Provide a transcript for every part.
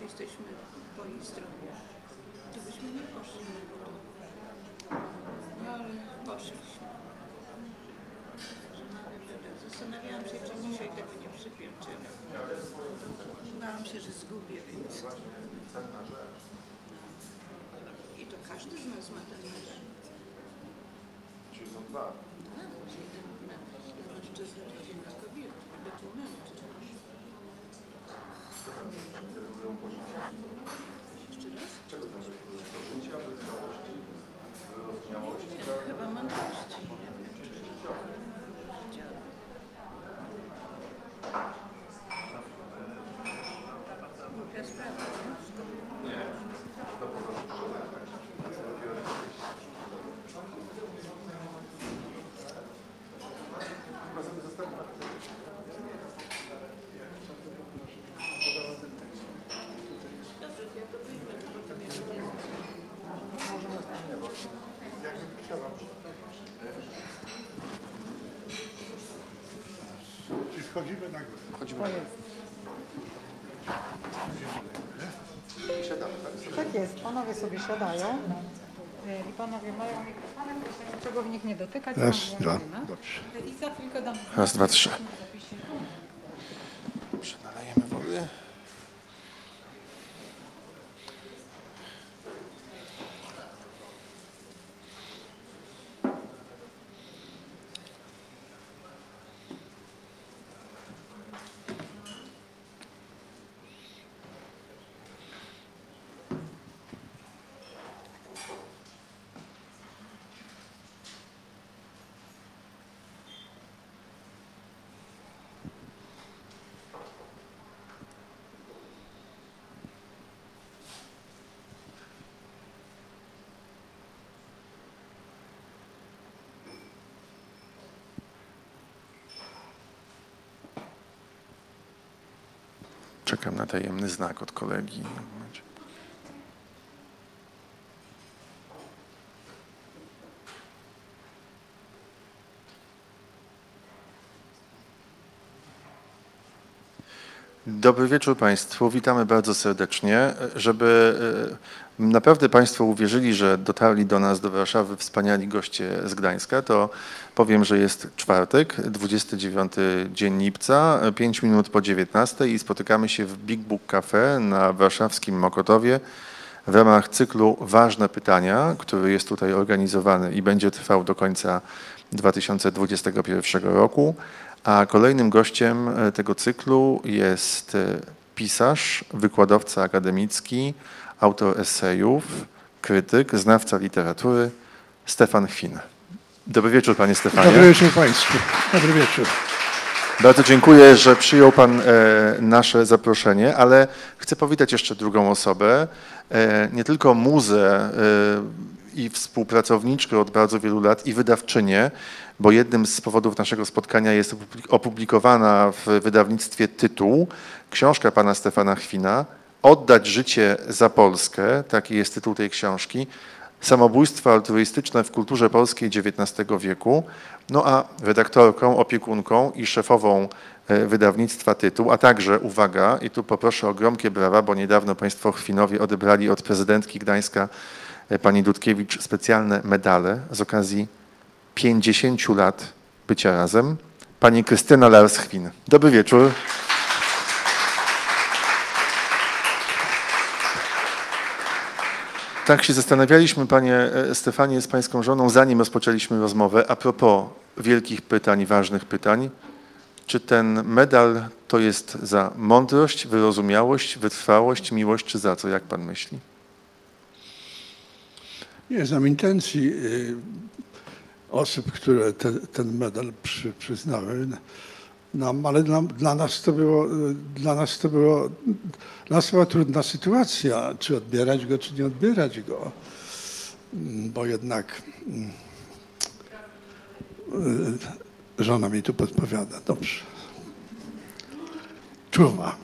jesteśmy po jej stronie, to byśmy nie poszli. No ale poszliśmy. Zastanawiałam się, czy dzisiaj tego nie przypięczymy. Bałam się, że zgubię, więc... I to każdy z nas ma ten mecz. Czyli są dwa. Tak, właśnie ten mężczyzna i kobiety, bytu mężczyzn. Jeszcze raz? Czego to jest? Życia, wytrwałości, wyrozumiałości? Chyba mądrości. Głupia sprawa, nie? Nie. To po prostu przekonać. Chyba sobie zostawiam. Dobrze, to ja to wyjmę, tylko to mnie nie Czyli wchodzimy na górę. Chodzimy. Siadamy, tak? Tak jest, panowie sobie siadają i panowie mają mikrofony, proszę niczego w nich nie dotykać. Raz, są dwa, włączone. dobrze. I za chwilkę dam... Raz, dwa, trzy. Dobrze, nalejemy wody. Czekam na tajemny znak od kolegi. Dobry wieczór Państwu, witamy bardzo serdecznie. Żeby naprawdę Państwo uwierzyli, że dotarli do nas, do Warszawy wspaniali goście z Gdańska, to powiem, że jest czwartek, 29 dzień lipca, 5 minut po 19 i spotykamy się w Big Book Cafe na warszawskim Mokotowie w ramach cyklu Ważne Pytania, który jest tutaj organizowany i będzie trwał do końca 2021 roku. A kolejnym gościem tego cyklu jest pisarz, wykładowca akademicki, autor esejów, krytyk, znawca literatury Stefan Chwin. Dobry wieczór, panie Stefanie. Dobry wieczór Państwu. Dobry wieczór. Bardzo dziękuję, że przyjął pan nasze zaproszenie, ale chcę powitać jeszcze drugą osobę, nie tylko muzę i współpracowniczkę od bardzo wielu lat i wydawczynię, bo jednym z powodów naszego spotkania jest opublikowana w wydawnictwie Tytuł książka pana Stefana Chwina Oddać życie za Polskę, taki jest tytuł tej książki, samobójstwo altruistyczne w kulturze polskiej XIX wieku. No a redaktorką, opiekunką i szefową wydawnictwa Tytuł, a także, uwaga, i tu poproszę o gromkie brawa, bo niedawno państwo Chwinowie odebrali od prezydentki Gdańska pani Dudkiewicz specjalne medale z okazji 50 lat bycia razem. Pani Krystyna Lars-Chwin. Dobry wieczór. Tak się zastanawialiśmy, panie Stefanie, z pańską żoną, zanim rozpoczęliśmy rozmowę, a propos wielkich pytań, ważnych pytań. Czy ten medal to jest za mądrość, wyrozumiałość, wytrwałość, miłość, czy za co? Jak pan myśli? Nie znam intencji osób, które ten medal przyznały nam, ale dla nas to była trudna sytuacja, czy odbierać go, czy nie odbierać go, bo jednak żona mi tu podpowiada. Dobrze. Czuwa.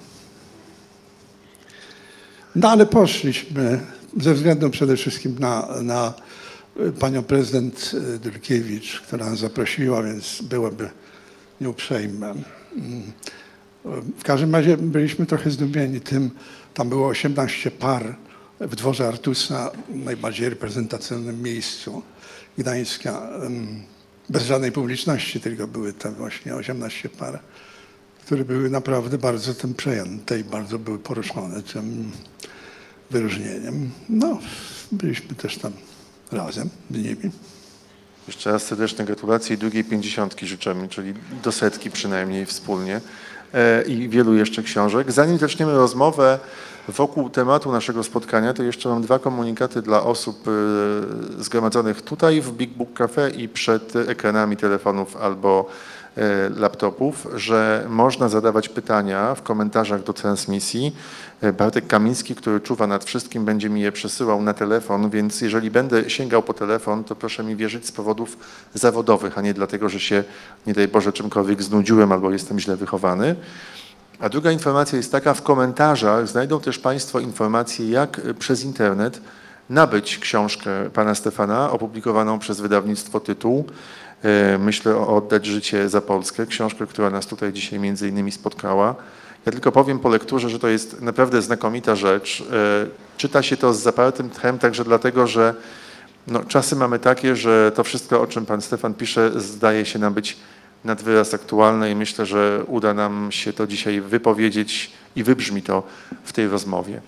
No ale poszliśmy ze względu przede wszystkim na panią prezydent Dulkiewicz, która nas zaprosiła, więc byłoby nieuprzejme W każdym razie byliśmy trochę zdumieni tym, tam było 18 par w dworze Artusa, najbardziej reprezentacyjnym miejscu Gdańska, bez żadnej publiczności, tylko były tam właśnie 18 par, które były naprawdę bardzo tym przejęte i bardzo były poruszone tym wyróżnieniem. No, byliśmy też tam razem z nimi. Jeszcze raz serdeczne gratulacje i drugiej 50 życzymy, czyli do 100 przynajmniej wspólnie i wielu jeszcze książek. Zanim zaczniemy rozmowę wokół tematu naszego spotkania, to jeszcze mam 2 komunikaty dla osób zgromadzonych tutaj w Big Book Cafe i przed ekranami telefonów albo laptopów, że można zadawać pytania w komentarzach do transmisji. Bartek Kamiński, który czuwa nad wszystkim, będzie mi je przesyłał na telefon, więc jeżeli będę sięgał po telefon, to proszę mi wierzyć z powodów zawodowych, a nie dlatego, że się, nie daj Boże, czymkolwiek znudziłem albo jestem źle wychowany. A druga informacja jest taka, w komentarzach znajdą też Państwo informacje, jak przez internet nabyć książkę pana Stefana, opublikowaną przez wydawnictwo Tytuł. Myślę o Oddać życie za Polskę, książkę, która nas tutaj dzisiaj między innymi spotkała. Ja tylko powiem po lekturze, że to jest naprawdę znakomita rzecz. Czyta się to z zapartym tchem także dlatego, że no, czasy mamy takie, że to wszystko, o czym pan Stefan pisze, zdaje się nam być nad wyraz aktualne i myślę, że uda nam się to dzisiaj wypowiedzieć i wybrzmi to w tej rozmowie.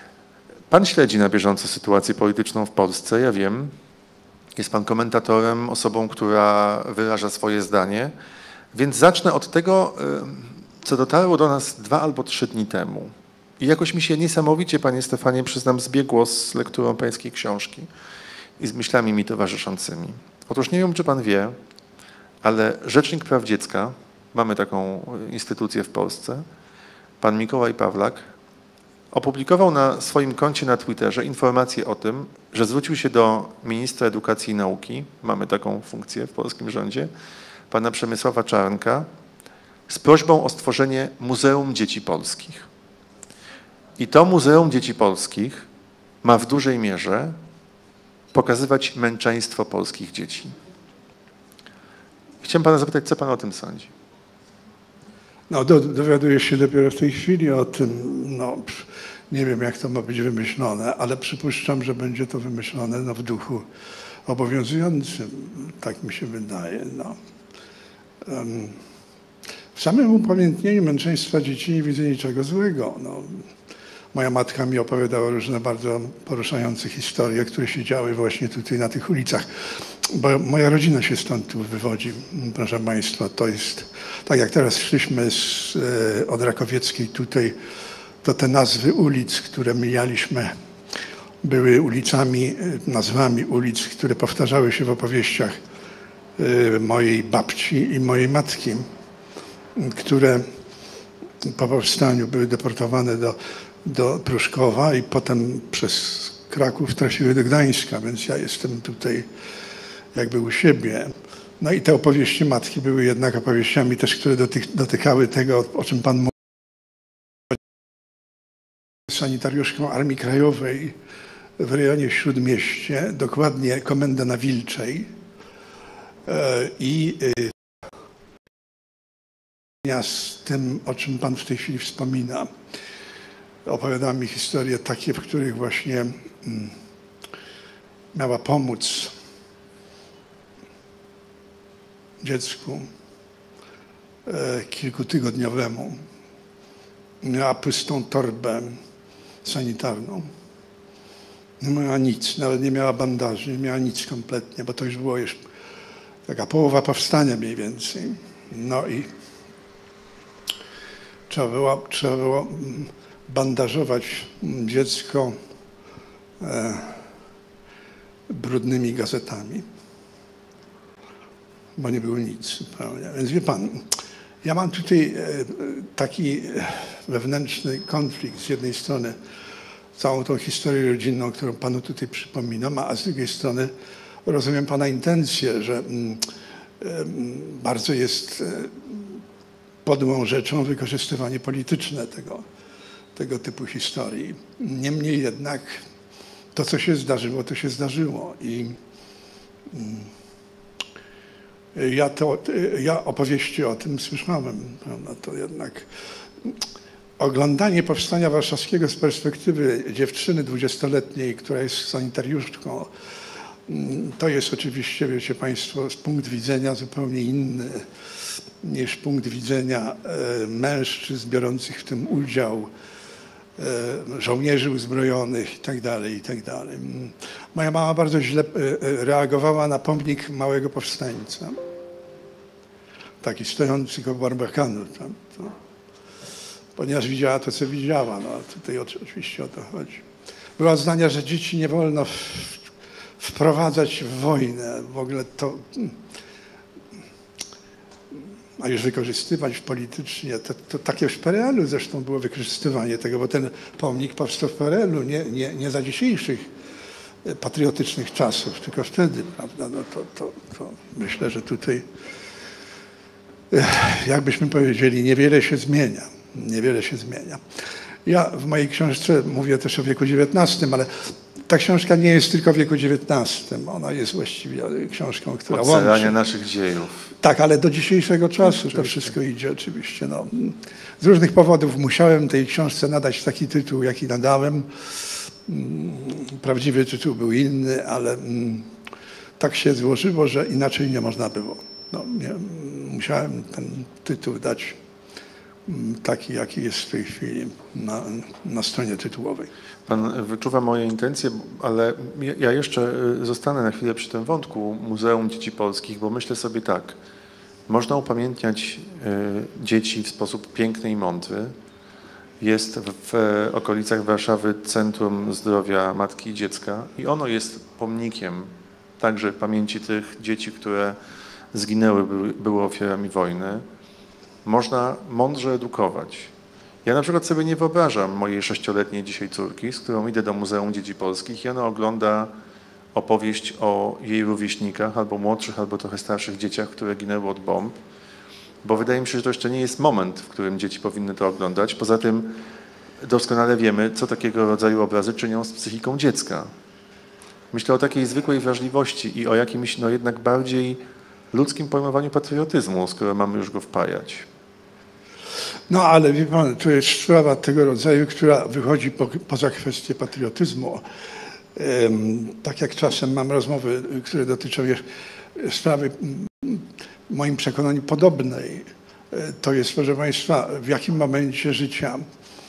Pan śledzi na bieżąco sytuację polityczną w Polsce, ja wiem. Jest pan komentatorem, osobą, która wyraża swoje zdanie, więc zacznę od tego, co dotarło do nas 2 albo 3 dni temu. I jakoś mi się niesamowicie, panie Stefanie, przyznam, zbiegło z lekturą pańskiej książki i z myślami mi towarzyszącymi. Otóż nie wiem, czy pan wie, ale Rzecznik Praw Dziecka, mamy taką instytucję w Polsce, pan Mikołaj Pawlak, opublikował na swoim koncie na Twitterze informację o tym, że zwrócił się do ministra edukacji i nauki, mamy taką funkcję w polskim rządzie, pana Przemysława Czarnka, z prośbą o stworzenie Muzeum Dzieci Polskich. I to Muzeum Dzieci Polskich ma w dużej mierze pokazywać męczeństwo polskich dzieci. Chciałem pana zapytać, co pan o tym sądzi? No, dowiaduję się dopiero w tej chwili o tym, no, nie wiem jak to ma być wymyślone, ale przypuszczam, że będzie to wymyślone no, w duchu obowiązującym, tak mi się wydaje. No. W samym upamiętnieniu męczeństwa dzieci nie widzę niczego złego. No. Moja matka mi opowiadała różne bardzo poruszające historie, które się działy właśnie tutaj na tych ulicach. Bo moja rodzina się stąd tu wywodzi, proszę państwa. To jest, tak jak teraz szliśmy od Rakowieckiej tutaj, to te nazwy ulic, które mijaliśmy, były ulicami, nazwami ulic, które powtarzały się w opowieściach mojej babci i mojej matki, które po powstaniu były deportowane do Pruszkowa i potem przez Kraków trafiły do Gdańska, więc ja jestem tutaj jakby u siebie. No i te opowieści matki były jednak opowieściami też, które dotykały tego, o czym pan mówił. Sanitariuszką Armii Krajowej w rejonie Śródmieście, dokładnie Komenda na Wilczej i z tym, o czym pan w tej chwili wspomina. Opowiadała mi historie takie, w których właśnie miała pomóc dziecku kilkutygodniowemu. Miała pustą torbę sanitarną. Nie miała nic, nawet nie miała bandaży, nie miała nic kompletnie, bo to już było już taka połowa powstania mniej więcej. No i trzeba było bandażować dziecko brudnymi gazetami, bo nie było nic zupełnie. Więc wie pan, ja mam tutaj taki wewnętrzny konflikt. Z jednej strony całą tą historię rodzinną, którą panu tutaj przypominam, a z drugiej strony rozumiem pana intencję, że bardzo jest podłą rzeczą wykorzystywanie polityczne tego typu historii. Niemniej jednak to, co się zdarzyło, to się zdarzyło. I ja opowieści o tym słyszałem, prawda? To jednak oglądanie powstania warszawskiego z perspektywy dziewczyny 20-letniej, która jest sanitariuszką, to jest oczywiście, wiecie Państwo, z punkt widzenia zupełnie inny niż punkt widzenia mężczyzn biorących w tym udział, żołnierzy uzbrojonych itd. Moja mama bardzo źle reagowała na pomnik małego powstańca, taki stojący koło Barbakanu, ponieważ widziała to, co widziała. No, tutaj oczywiście o to chodzi. Była zdania, że dzieci nie wolno wprowadzać w wojnę, w ogóle to, a już wykorzystywać politycznie, to takie w PRL-u zresztą było wykorzystywanie tego, bo ten pomnik powstał w PRL-u, nie za dzisiejszych patriotycznych czasów, tylko wtedy, prawda, no to myślę, że tutaj, jakbyśmy powiedzieli, niewiele się zmienia. Niewiele się zmienia. Ja w mojej książce mówię też o wieku XIX, ale ta książka nie jest tylko o wieku XIX. Ona jest właściwie książką, która Ocalania łączy naszych dziejów. Tak, ale do dzisiejszego czasu to wszystko idzie oczywiście. No. Z różnych powodów musiałem tej książce nadać taki tytuł, jaki nadałem. Prawdziwy tytuł był inny, ale tak się złożyło, że inaczej nie można było. No, musiałem ten tytuł dać taki, jaki jest w tej chwili na stronie tytułowej. Pan wyczuwa moje intencje, ale ja jeszcze zostanę na chwilę przy tym wątku Muzeum Dzieci Polskich, bo myślę sobie tak, można upamiętniać dzieci w sposób piękny i mądry. Jest w okolicach Warszawy Centrum Zdrowia Matki i Dziecka i ono jest pomnikiem także pamięci tych dzieci, które zginęły, były ofiarami wojny. Można mądrze edukować. Ja na przykład sobie nie wyobrażam mojej 6-letniej dzisiaj córki, z którą idę do Muzeum Dzieci Polskich i ona ogląda opowieść o jej rówieśnikach, albo młodszych, albo trochę starszych dzieciach, które ginęły od bomb, bo wydaje mi się, że to jeszcze nie jest moment, w którym dzieci powinny to oglądać. Poza tym doskonale wiemy, co takiego rodzaju obrazy czynią z psychiką dziecka. Myślę o takiej zwykłej wrażliwości i o jakimś jednak bardziej ludzkim pojmowaniu patriotyzmu, skoro mamy już go wpajać. No ale wie pan, to jest sprawa tego rodzaju, która wychodzi poza kwestię patriotyzmu. Tak jak czasem mam rozmowy, które dotyczą sprawy w moim przekonaniu podobnej. To jest, proszę Państwa, w jakim momencie życia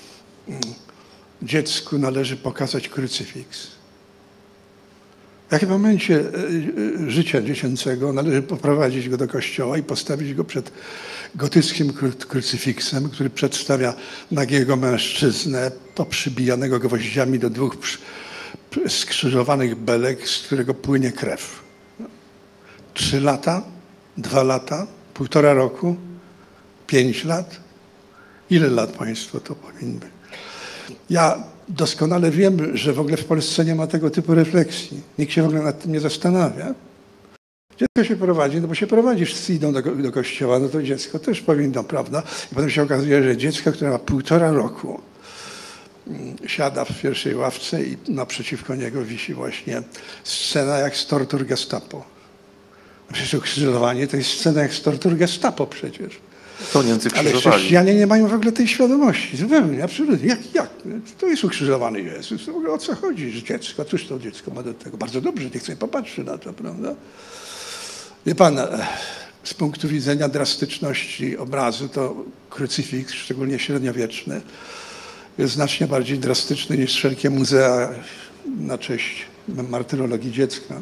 dziecku należy pokazać krucyfiks. W jakim momencie życia dziecięcego należy poprowadzić go do kościoła i postawić go przed gotyckim krucyfiksem, który przedstawia nagiego mężczyznę, poprzybijanego gwoździami do 2 skrzyżowanych belek, z którego płynie krew. 3 lata, 2 lata, 1,5 roku, 5 lat? Ile lat Państwo to powinny być? Ja doskonale wiem, że w ogóle w Polsce nie ma tego typu refleksji. Nikt się w ogóle nad tym nie zastanawia. Dziecko się prowadzi, no bo się prowadzi, wszyscy idą do kościoła, no to dziecko też powinno, prawda? I potem się okazuje, że dziecko, które ma 1,5 roku, siada w pierwszej ławce i naprzeciwko niego wisi właśnie scena jak z tortur Gestapo. Przecież ukrzyżowanie to jest scena jak z tortur Gestapo przecież. To Niemcy Ale krzyżowali. chrześcijanie nie mają w ogóle tej świadomości. Zupełnie, absolutnie. Jak? To jest ukrzyżowany Jezus. W ogóle o co chodzi? Że dziecko, cóż to dziecko ma do tego? Bardzo dobrze, niech sobie popatrzy na to, prawda? Wie pan, z punktu widzenia drastyczności obrazu, to krucyfiks, szczególnie średniowieczny, jest znacznie bardziej drastyczny niż wszelkie muzea na cześć martyrologii dziecka.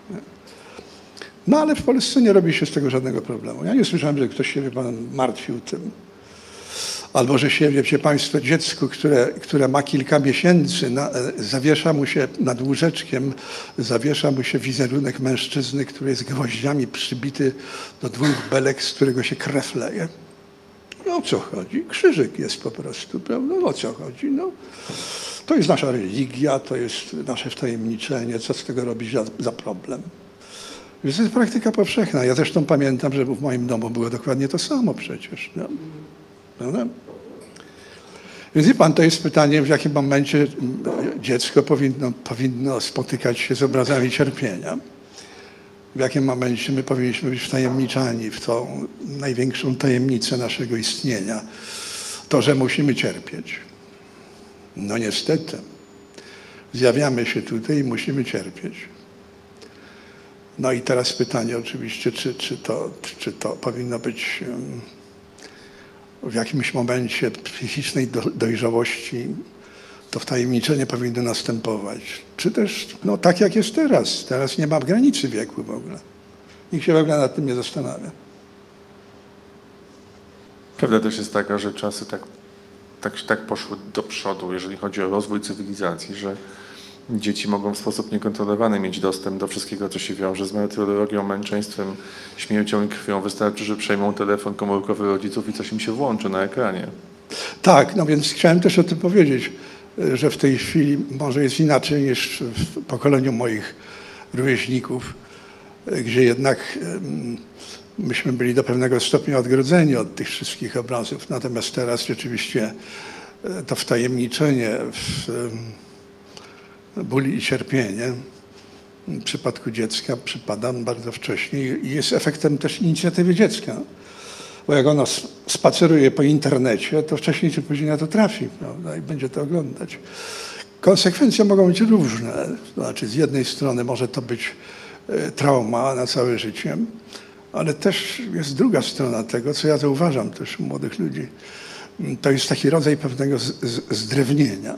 No ale w Polsce nie robi się z tego żadnego problemu. Ja nie słyszałem, że ktoś się, wie pan, martwił tym. Albo że się, wiecie Państwo, dziecku, które ma kilka miesięcy, zawiesza mu się nad łóżeczkiem, zawiesza mu się wizerunek mężczyzny, który jest gwoździami przybity do 2 belek, z którego się krew leje. No o co chodzi? Krzyżyk jest po prostu, prawda? No o co chodzi? No, to jest nasza religia, to jest nasze wtajemniczenie, co z tego robić za problem. Więc to jest praktyka powszechna. Ja zresztą pamiętam, że w moim domu było dokładnie to samo przecież. No. Prawda? Więc wie pan, to jest pytanie, w jakim momencie dziecko powinno spotykać się z obrazami cierpienia. W jakim momencie my powinniśmy być wtajemniczani w tą największą tajemnicę naszego istnienia. to, że musimy cierpieć. No niestety. Zjawiamy się tutaj i musimy cierpieć. No i teraz pytanie oczywiście, czy to powinno być w jakimś momencie psychicznej dojrzałości, to wtajemniczenie powinno następować. Czy też, no tak jak jest teraz. Teraz nie ma granicy wieku w ogóle. Nikt się w ogóle nad tym nie zastanawia. Prawda też jest taka, że czasy tak poszły do przodu, jeżeli chodzi o rozwój cywilizacji, że dzieci mogą w sposób niekontrolowany mieć dostęp do wszystkiego, co się wiąże z meteorologią, męczeństwem, śmiercią i krwią. Wystarczy, że przejmą telefon komórkowy rodziców i coś im się włączy na ekranie. Tak, no więc chciałem też o tym powiedzieć, że w tej chwili może jest inaczej niż w pokoleniu moich rówieśników, gdzie jednak myśmy byli do pewnego stopnia odgrodzeni od tych wszystkich obrazów. Natomiast teraz rzeczywiście to wtajemniczenie w ból i cierpienie w przypadku dziecka przypada bardzo wcześnie i jest efektem też inicjatywy dziecka. Bo jak ono spaceruje po internecie, to wcześniej czy później na to trafi, prawda? I będzie to oglądać. Konsekwencje mogą być różne. To znaczy z jednej strony może to być trauma na całe życie, ale też jest druga strona tego, co ja zauważam też u młodych ludzi. To jest taki rodzaj pewnego zdrewnienia.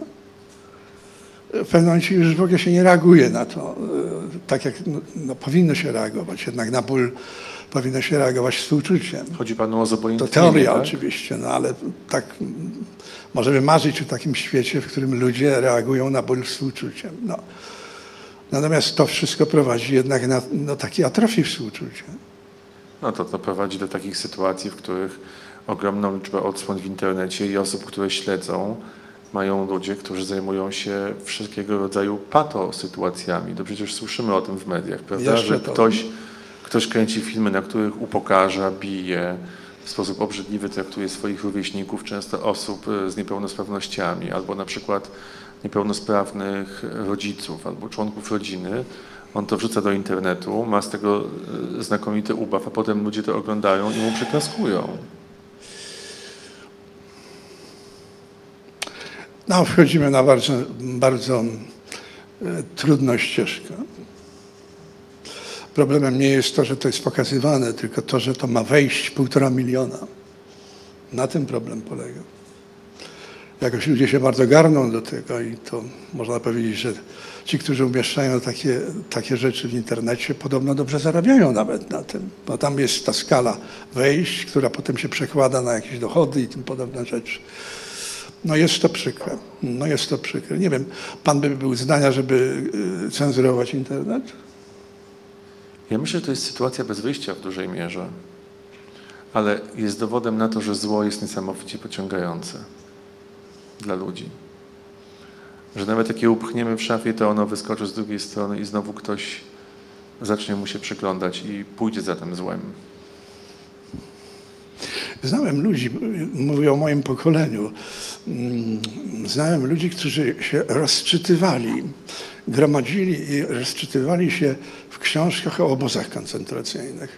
W pewnym momencie już w ogóle się nie reaguje na to, tak jak powinno się reagować. Jednak na ból powinno się reagować współczuciem. Chodzi panu o zobojętnienie, to teoria tak? oczywiście, no ale tak możemy marzyć o takim świecie, w którym ludzie reagują na ból współczuciem. No. Natomiast to wszystko prowadzi jednak na takiej atrofii współczucia. No to prowadzi do takich sytuacji, w których ogromną liczbę odsłon w internecie i osób, które śledzą, mają ludzie, którzy zajmują się wszelkiego rodzaju sytuacjami. To przecież słyszymy o tym w mediach, prawda? Jeszcze Że ktoś kręci filmy, na których upokarza, bije, w sposób obrzydliwy traktuje swoich rówieśników, często osób z niepełnosprawnościami, albo na przykład niepełnosprawnych rodziców, albo członków rodziny. On to wrzuca do internetu, ma z tego znakomity ubaw, a potem ludzie to oglądają i mu przyklaskują. No, wchodzimy na bardzo trudną ścieżkę. Problemem nie jest to, że to jest pokazywane, tylko to, że to ma wejść 1,5 miliona. Na tym problem polega. Jakoś ludzie się bardzo garną do tego i to można powiedzieć, że ci, którzy umieszczają takie rzeczy w internecie, podobno dobrze zarabiają nawet na tym. Bo tam jest ta skala wejść, która potem się przekłada na jakieś dochody i tym podobne rzeczy. No jest to przykre. No jest to przykre. Nie wiem, pan by był zdania, żeby cenzurować internet? Ja myślę, że to jest sytuacja bez wyjścia w dużej mierze, ale jest dowodem na to, że zło jest niesamowicie pociągające dla ludzi. Że nawet jak je upchniemy w szafie, to ono wyskoczy z drugiej strony i znowu ktoś zacznie mu się przyglądać i pójdzie za tym złem. Znałem ludzi, mówię o moim pokoleniu, znałem ludzi, którzy się rozczytywali, gromadzili i rozczytywali się w książkach o obozach koncentracyjnych.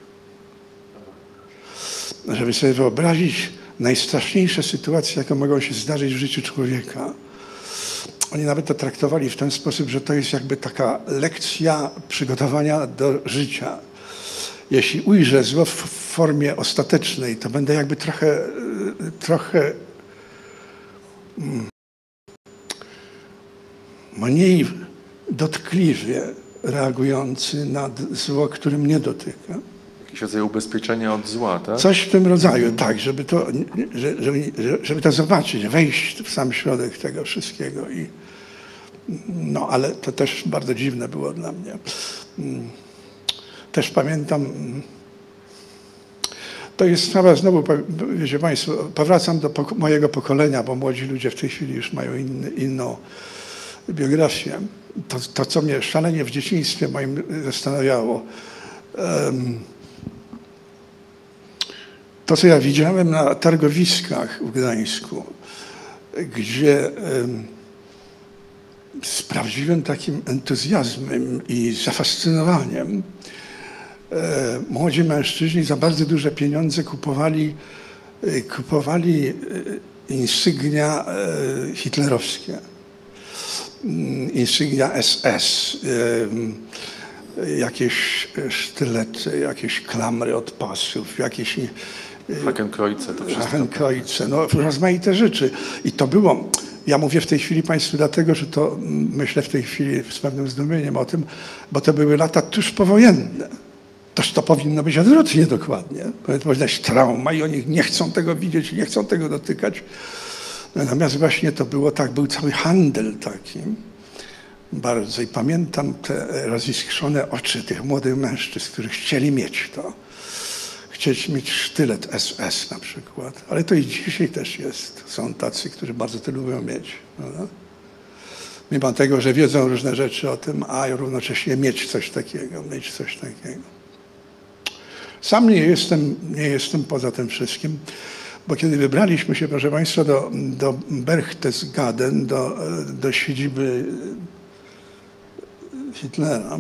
Żeby sobie wyobrazić najstraszniejsze sytuacje, jakie mogą się zdarzyć w życiu człowieka. Oni nawet to traktowali w ten sposób, że to jest jakby taka lekcja przygotowania do życia. Jeśli ujrzę zło w formie ostatecznej, to będę jakby trochę mniej dotkliwie reagujący na zło, które mnie dotyka. Jakiś rodzaj ubezpieczenia od zła, tak? Coś w tym rodzaju, tak, żeby to zobaczyć, wejść w sam środek tego wszystkiego. No, ale to też bardzo dziwne było dla mnie. Też pamiętam, to jest sprawa znowu, wiecie państwo, powracam do mojego pokolenia, bo młodzi ludzie w tej chwili już mają inną biografię. To, co mnie szalenie w dzieciństwie moim zastanawiało, to, co ja widziałem na targowiskach w Gdańsku, gdzie z prawdziwym takim entuzjazmem i zafascynowaniem młodzi mężczyźni za bardzo duże pieniądze kupowali insygnia hitlerowskie, insygnia SS, jakieś sztylety, jakieś klamry od pasów, jakieś Hakenkreuze, to wszystko. Hakenkreuze, no rozmaite rzeczy. I to było, ja mówię w tej chwili Państwu dlatego, że to myślę w tej chwili z pewnym zdumieniem o tym, bo to były lata tuż powojenne. Toż to powinno być odwrotnie dokładnie. Powinna być trauma i oni nie chcą tego widzieć, nie chcą tego dotykać. Natomiast właśnie to było tak, był cały handel taki bardzo. I pamiętam te roziskrzone oczy tych młodych mężczyzn, którzy chcieli mieć to. Chcieć mieć sztylet SS na przykład. Ale to i dzisiaj też jest. Są tacy, którzy bardzo to lubią mieć. Prawda? Mimo tego, że wiedzą różne rzeczy o tym, a równocześnie mieć coś takiego, mieć coś takiego. Sam nie jestem poza tym wszystkim, bo kiedy wybraliśmy się, proszę Państwa, do Berchtesgaden, do siedziby Hitlera,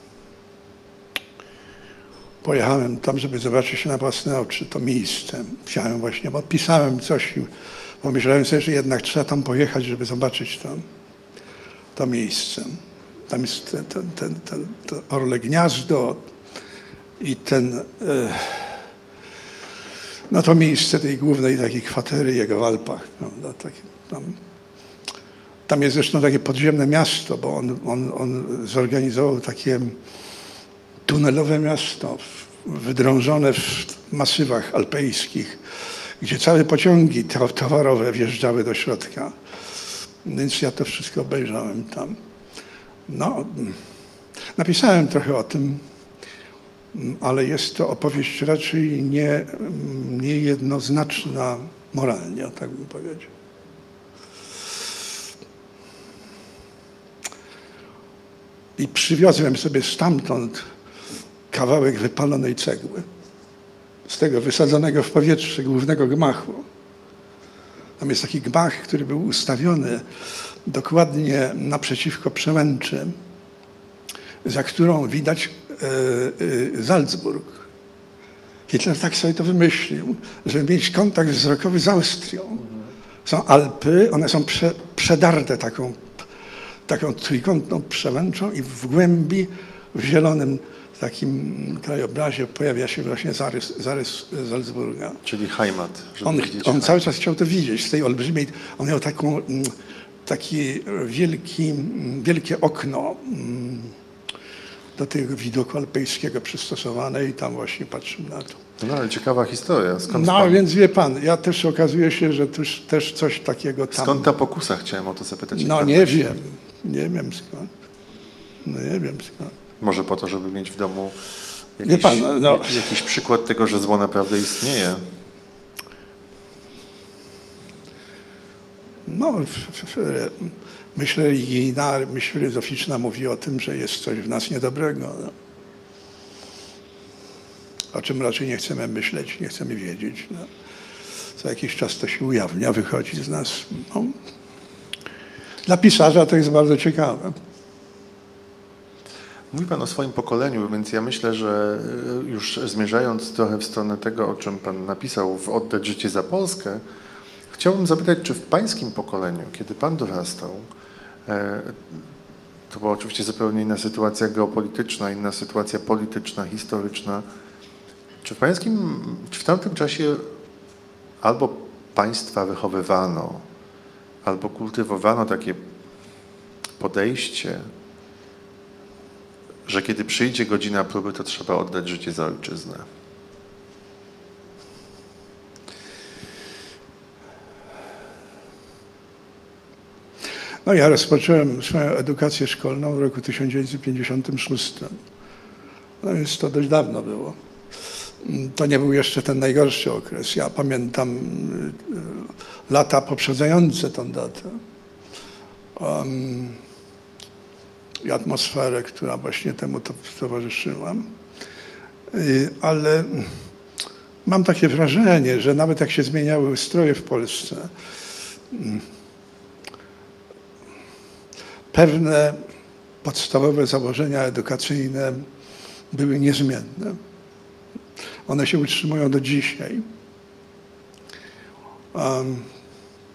pojechałem tam, żeby zobaczyć na własne oczy to miejsce. Chciałem właśnie, bo pisałem coś i pomyślałem sobie, że jednak trzeba tam pojechać, żeby zobaczyć to miejsce. Tam jest to Orle Gniazdo i no to miejsce tej głównej takiej kwatery jego w Alpach. Prawda? Tam jest zresztą takie podziemne miasto, bo on zorganizował takie tunelowe miasto wydrążone w masywach alpejskich, gdzie całe pociągi towarowe wjeżdżały do środka. Więc ja to wszystko obejrzałem tam. No, napisałem trochę o tym, ale jest to opowieść raczej niejednoznaczna moralnie, tak bym powiedział. I przywiozłem sobie stamtąd kawałek wypalonej cegły, z tego wysadzonego w powietrze głównego gmachu. Tam jest taki gmach, który był ustawiony dokładnie naprzeciwko przełęczy, za którą widać Salzburg. Hitler tak sobie to wymyślił, żeby mieć kontakt wzrokowy z Austrią. Są Alpy, one są przedarte taką trójkątną przełęczą i w głębi, w zielonym takim krajobrazie pojawia się właśnie zarys Salzburga. Czyli Heimat. On cały czas chciał to widzieć z tej olbrzymiej, on miał takie wielkie okno do tego widoku alpejskiego przystosowane i tam właśnie patrzymy na to. No ale ciekawa historia. Skąd No więc wie pan, ja też okazuje się, że też coś takiego tam... Skąd ta pokusa? Chciałem o to zapytać. No nie wiem skąd. No nie wiem skąd. Może po to, żeby mieć w domu jakiś przykład tego, że zło naprawdę istnieje. No, myśl religijna, myśl filozoficzna mówi o tym, że jest coś w nas niedobrego. No. O czym raczej nie chcemy myśleć, nie chcemy wiedzieć. No. Co jakiś czas to się ujawnia, wychodzi z nas. No. Dla pisarza to jest bardzo ciekawe. Mówi Pan o swoim pokoleniu, więc ja myślę, że już zmierzając trochę w stronę tego, o czym Pan napisał w Oddać życie za Polskę, chciałbym zapytać, czy w Pańskim pokoleniu, kiedy Pan dorastał, to była oczywiście zupełnie inna sytuacja geopolityczna, inna sytuacja polityczna, historyczna, czy w tamtym czasie albo Państwa wychowywano, albo kultywowano takie podejście, że kiedy przyjdzie godzina próby, to trzeba oddać życie za ojczyznę? No ja rozpocząłem swoją edukację szkolną w roku 1956. No więc to dość dawno było. To nie był jeszcze ten najgorszy okres. Ja pamiętam lata poprzedzające tą datę. I atmosferę, która właśnie temu towarzyszyła. Ale mam takie wrażenie, że nawet jak się zmieniały ustroje w Polsce, pewne podstawowe założenia edukacyjne były niezmienne. One się utrzymują do dzisiaj.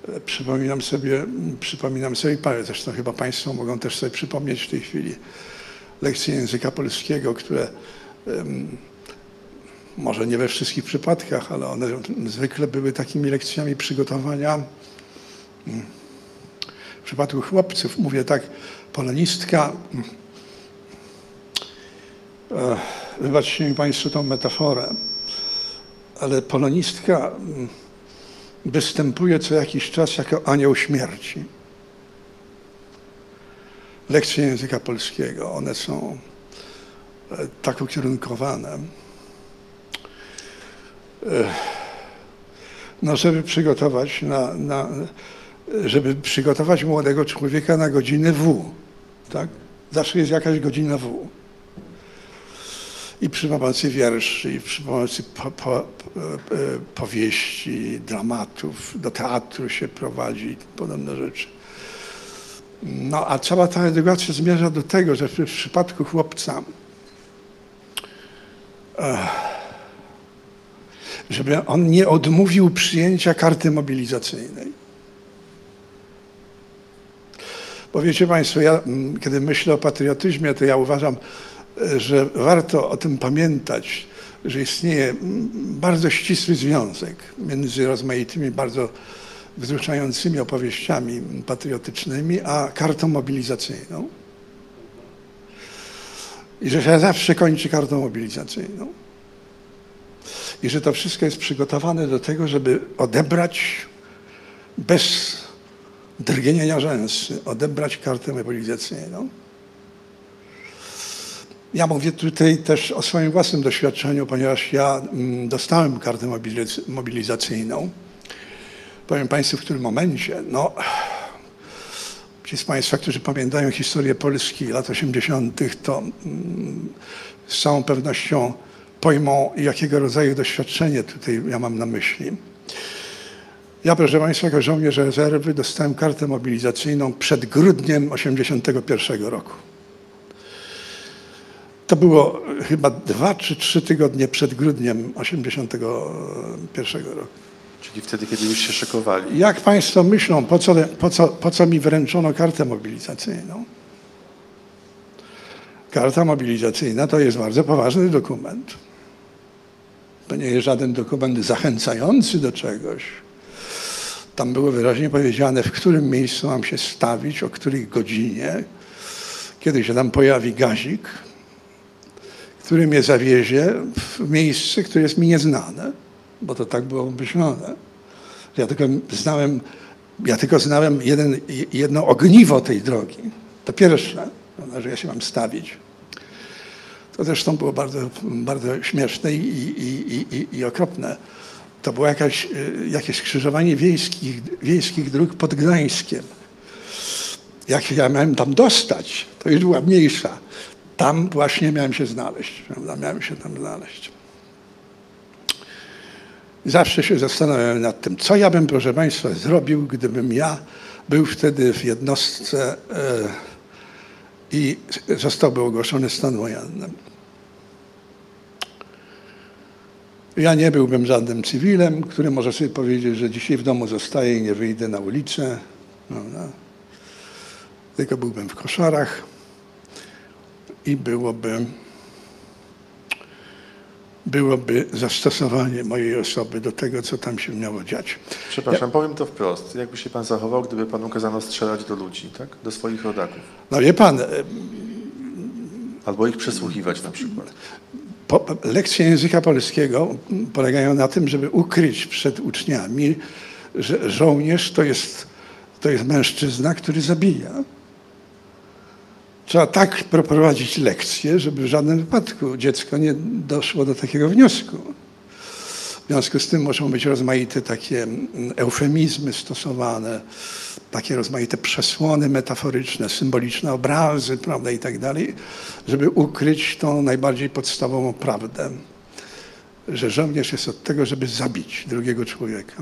Przypominam sobie parę, zresztą chyba Państwo mogą też sobie przypomnieć w tej chwili lekcje języka polskiego, które może nie we wszystkich przypadkach, ale one zwykle były takimi lekcjami przygotowania. W przypadku chłopców mówię tak, polonistka, wybaczcie mi Państwo tą metaforę, ale polonistka występuje co jakiś czas jako anioł śmierci. Lekcje języka polskiego, one są tak ukierunkowane, no żeby przygotować młodego człowieka na godzinę W, tak? Zawsze jest jakaś godzina W. I przy pomocy wierszy, i przy pomocy powieści, dramatów, do teatru się prowadzi podobne rzeczy. No a cała ta edukacja zmierza do tego, że w przypadku chłopca, żeby on nie odmówił przyjęcia karty mobilizacyjnej. Bo wiecie Państwo, ja kiedy myślę o patriotyzmie, to ja uważam, że warto o tym pamiętać, że istnieje bardzo ścisły związek między rozmaitymi, bardzo wzruszającymi opowieściami patriotycznymi, a kartą mobilizacyjną. I że się zawsze kończy kartą mobilizacyjną. I że to wszystko jest przygotowane do tego, żeby odebrać bez drgnienia rzęsy, odebrać kartę mobilizacyjną. Ja mówię tutaj też o swoim własnym doświadczeniu, ponieważ ja dostałem kartę mobilizacyjną. Powiem Państwu, w którym momencie, no, ci z Państwa, którzy pamiętają historię Polski lat 80., to z całą pewnością pojmą, jakiego rodzaju doświadczenie tutaj ja mam na myśli. Ja, proszę Państwa, jako żołnierz rezerwy dostałem kartę mobilizacyjną przed grudniem 1981 roku. To było chyba 2 czy 3 tygodnie przed grudniem 1981 roku. Czyli wtedy, kiedy już się szykowali. Jak Państwo myślą, po co mi wręczono kartę mobilizacyjną? Karta mobilizacyjna to jest bardzo poważny dokument. To nie jest żaden dokument zachęcający do czegoś. Tam było wyraźnie powiedziane, w którym miejscu mam się stawić, o której godzinie, kiedy się tam pojawi gazik, który mnie zawiezie w miejsce, które jest mi nieznane, bo to tak było myślone. Ja tylko znałem jedno ogniwo tej drogi. To pierwsze, że ja się mam stawić. To zresztą było bardzo, bardzo śmieszne i okropne. To było jakieś skrzyżowanie wiejskich dróg pod Gdańskiem. Jak się ja miałem tam dostać, to już była mniejsza. Tam właśnie miałem się znaleźć. Prawda? Miałem się tam znaleźć. Zawsze się zastanawiałem nad tym, co ja bym, proszę Państwa, zrobił, gdybym ja był wtedy w jednostce i zostałby ogłoszony stan wojenny. Ja nie byłbym żadnym cywilem, który może sobie powiedzieć, że dzisiaj w domu zostaję i nie wyjdę na ulicę. Prawda? Tylko byłbym w koszarach i byłoby zastosowanie mojej osoby do tego, co tam się miało dziać. Przepraszam, powiem to wprost. Jakby się pan zachował, gdyby panu kazano strzelać do ludzi, tak? Do swoich rodaków? No wie pan... Albo ich przesłuchiwać na przykład. Lekcje języka polskiego polegają na tym, żeby ukryć przed uczniami, że żołnierz to jest mężczyzna, który zabija. Trzeba tak prowadzić lekcje, żeby w żadnym wypadku dziecko nie doszło do takiego wniosku. W związku z tym muszą być rozmaite takie eufemizmy stosowane, takie rozmaite przesłony metaforyczne, symboliczne obrazy, prawda, i tak dalej, żeby ukryć tą najbardziej podstawową prawdę, że żołnierz jest od tego, żeby zabić drugiego człowieka.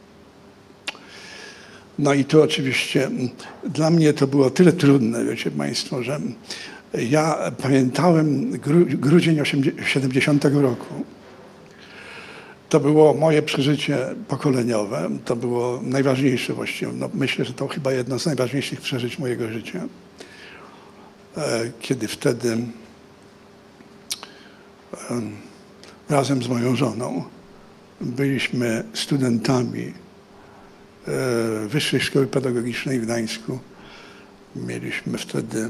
No i to oczywiście dla mnie to było tyle trudne, wiecie Państwo, że ja pamiętałem grudzień 70 roku To było moje przeżycie pokoleniowe, to było najważniejsze właściwie. No, myślę, że to chyba jedno z najważniejszych przeżyć mojego życia. Kiedy wtedy razem z moją żoną byliśmy studentami Wyższej Szkoły Pedagogicznej w Gdańsku. Mieliśmy wtedy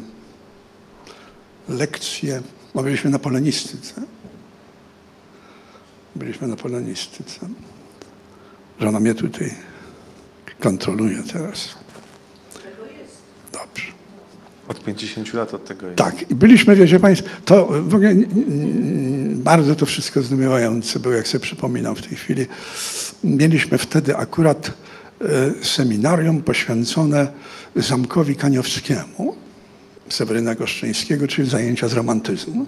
lekcje, byliśmy na polonistyce. Byliśmy na polonistyce. Żona mnie tutaj kontroluje teraz. Dobrze. Od 50 lat od tego jest. Tak, i byliśmy, wiecie Państwo, to w ogóle bardzo to wszystko zdumiewające było, jak sobie przypominam w tej chwili. Mieliśmy wtedy akurat seminarium poświęcone Zamkowi Kaniowskiemu, Seweryna Goszczyńskiego, czyli zajęcia z romantyzmu.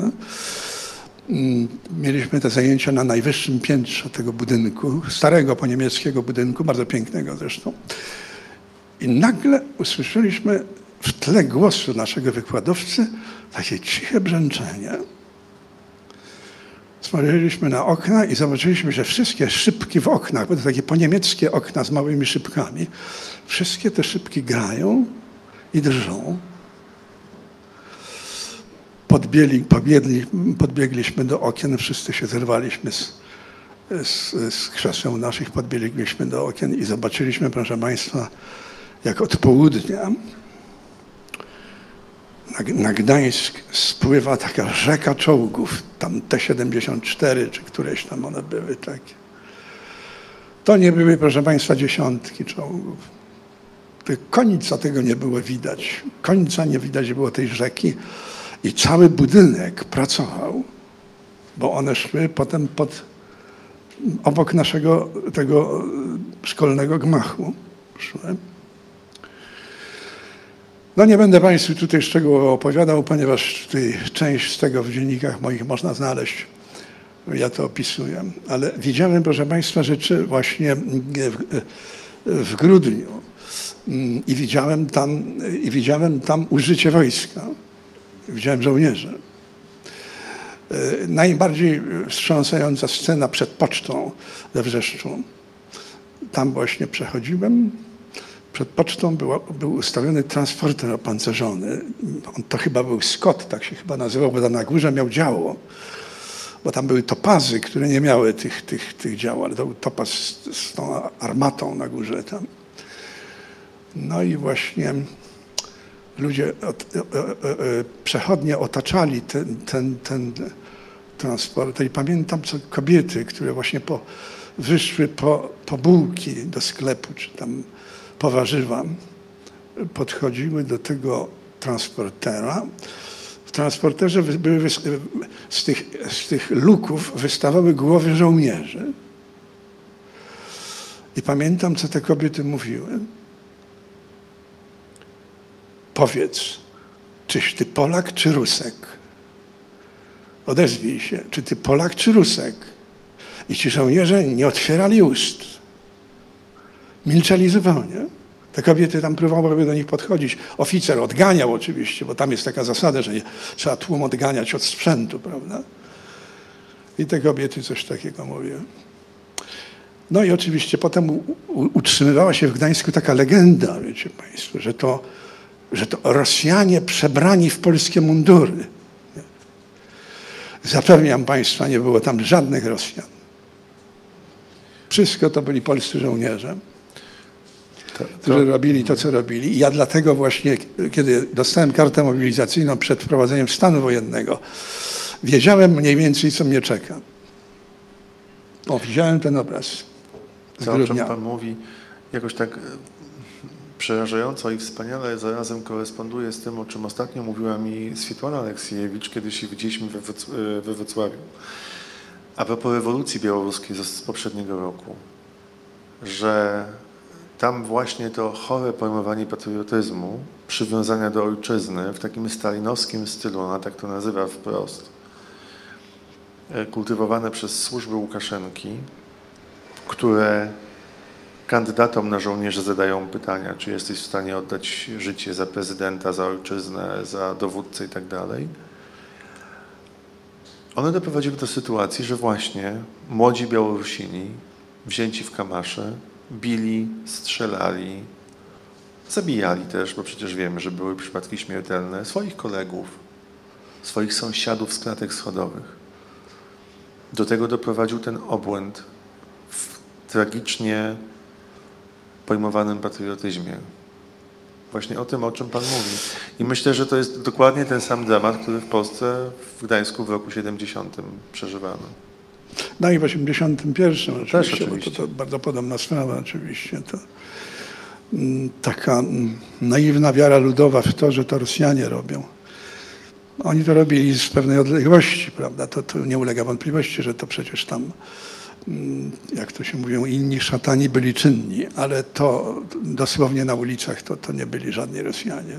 Mieliśmy te zajęcia na najwyższym piętrze tego budynku, starego po niemieckiego budynku, bardzo pięknego zresztą. I nagle usłyszeliśmy w tle głosu naszego wykładowcy takie ciche brzęczenie. Spojrzeliśmy na okna i zobaczyliśmy, że wszystkie szybki w oknach, bo to takie poniemieckie okna z małymi szybkami, wszystkie te grają i drżą. Podbiegliśmy do okien, wszyscy się zerwaliśmy z krzeseł naszych, podbiegliśmy do okien i zobaczyliśmy, proszę Państwa, jak od południa na Gdańsk spływa taka rzeka czołgów, tam T-74, czy któreś tam one były takie. To nie były, proszę Państwa, dziesiątki czołgów. Końca tego nie było widać. Końca nie widać było tej rzeki i cały budynek pracował, bo one szły potem obok naszego tego szkolnego gmachu. Szły. No nie będę Państwu tutaj szczegółowo opowiadał, ponieważ tutaj część z tego w dziennikach moich można znaleźć. Ja to opisuję. Ale widziałem, proszę Państwa, rzeczy właśnie w grudniu i widziałem tam użycie wojska. Widziałem żołnierzy. Najbardziej wstrząsająca scena przed pocztą we Wrzeszczu. Tam właśnie przechodziłem. Przed pocztą był ustawiony transporter opancerzony. To chyba był Scott, tak się chyba nazywał, bo tam na górze miał działo. Bo tam były topazy, które nie miały tych dział, ale to był topaz z tą armatą na górze tam. No i właśnie ludzie, przechodnie otaczali ten transporter i pamiętam, co kobiety, które właśnie wyszły po bułki do sklepu, czy tam po warzywa, podchodziły do tego transportera. W transporterze były z tych luków wystawały głowy żołnierzy. I pamiętam, co te kobiety mówiły. Powiedz, czyś ty Polak czy Rusek? Odezwij się, czy ty Polak czy Rusek? I ci żołnierze nie otwierali ust. Milczeli zupełnie. Te kobiety tam próbowały do nich podchodzić. Oficer odganiał oczywiście, bo tam jest taka zasada, że trzeba tłum odganiać od sprzętu, prawda? I te kobiety coś takiego mówiły. No i oczywiście potem utrzymywała się w Gdańsku taka legenda, wiecie Państwo, że to Rosjanie przebrani w polskie mundury. Zapewniam Państwa, nie było tam żadnych Rosjan. Wszystko to byli polscy żołnierze, którzy robili to, co robili. I ja dlatego właśnie, kiedy dostałem kartę mobilizacyjną przed wprowadzeniem stanu wojennego, wiedziałem mniej więcej, co mnie czeka. O, widziałem ten obraz z To, o czym grudnia. Pan mówi, jakoś tak przerażająco i wspaniale zarazem koresponduje z tym, o czym ostatnio mówiła mi Swietłana Aleksiejewicz, kiedy się widzieliśmy we Wrocławiu. A propos rewolucji białoruskiej z poprzedniego roku, że tam właśnie to chore pojmowanie patriotyzmu, przywiązania do ojczyzny w takim stalinowskim stylu, ona tak to nazywa wprost, kultywowane przez służby Łukaszenki, które kandydatom na żołnierzy zadają pytania, czy jesteś w stanie oddać życie za prezydenta, za ojczyznę, za dowódcę i tak dalej. One doprowadziły do sytuacji, że właśnie młodzi Białorusini, wzięci w kamasze, bili, strzelali, zabijali też, bo przecież wiemy, że były przypadki śmiertelne, swoich kolegów, swoich sąsiadów z klatek schodowych. Do tego doprowadził ten obłęd w tragicznie pojmowanym patriotyzmie. Właśnie o tym, o czym Pan mówi. I myślę, że to jest dokładnie ten sam dramat, który w Polsce, w Gdańsku w roku 70 przeżywano. No i w 81 oczywiście, oczywiście. bo to bardzo podobna sprawa oczywiście. To taka naiwna wiara ludowa w to, że to Rosjanie robią. Oni to robili z pewnej odległości, prawda? To nie ulega wątpliwości, że to przecież tam, jak to się mówią, inni szatani byli czynni, ale to dosłownie na ulicach to nie byli żadni Rosjanie.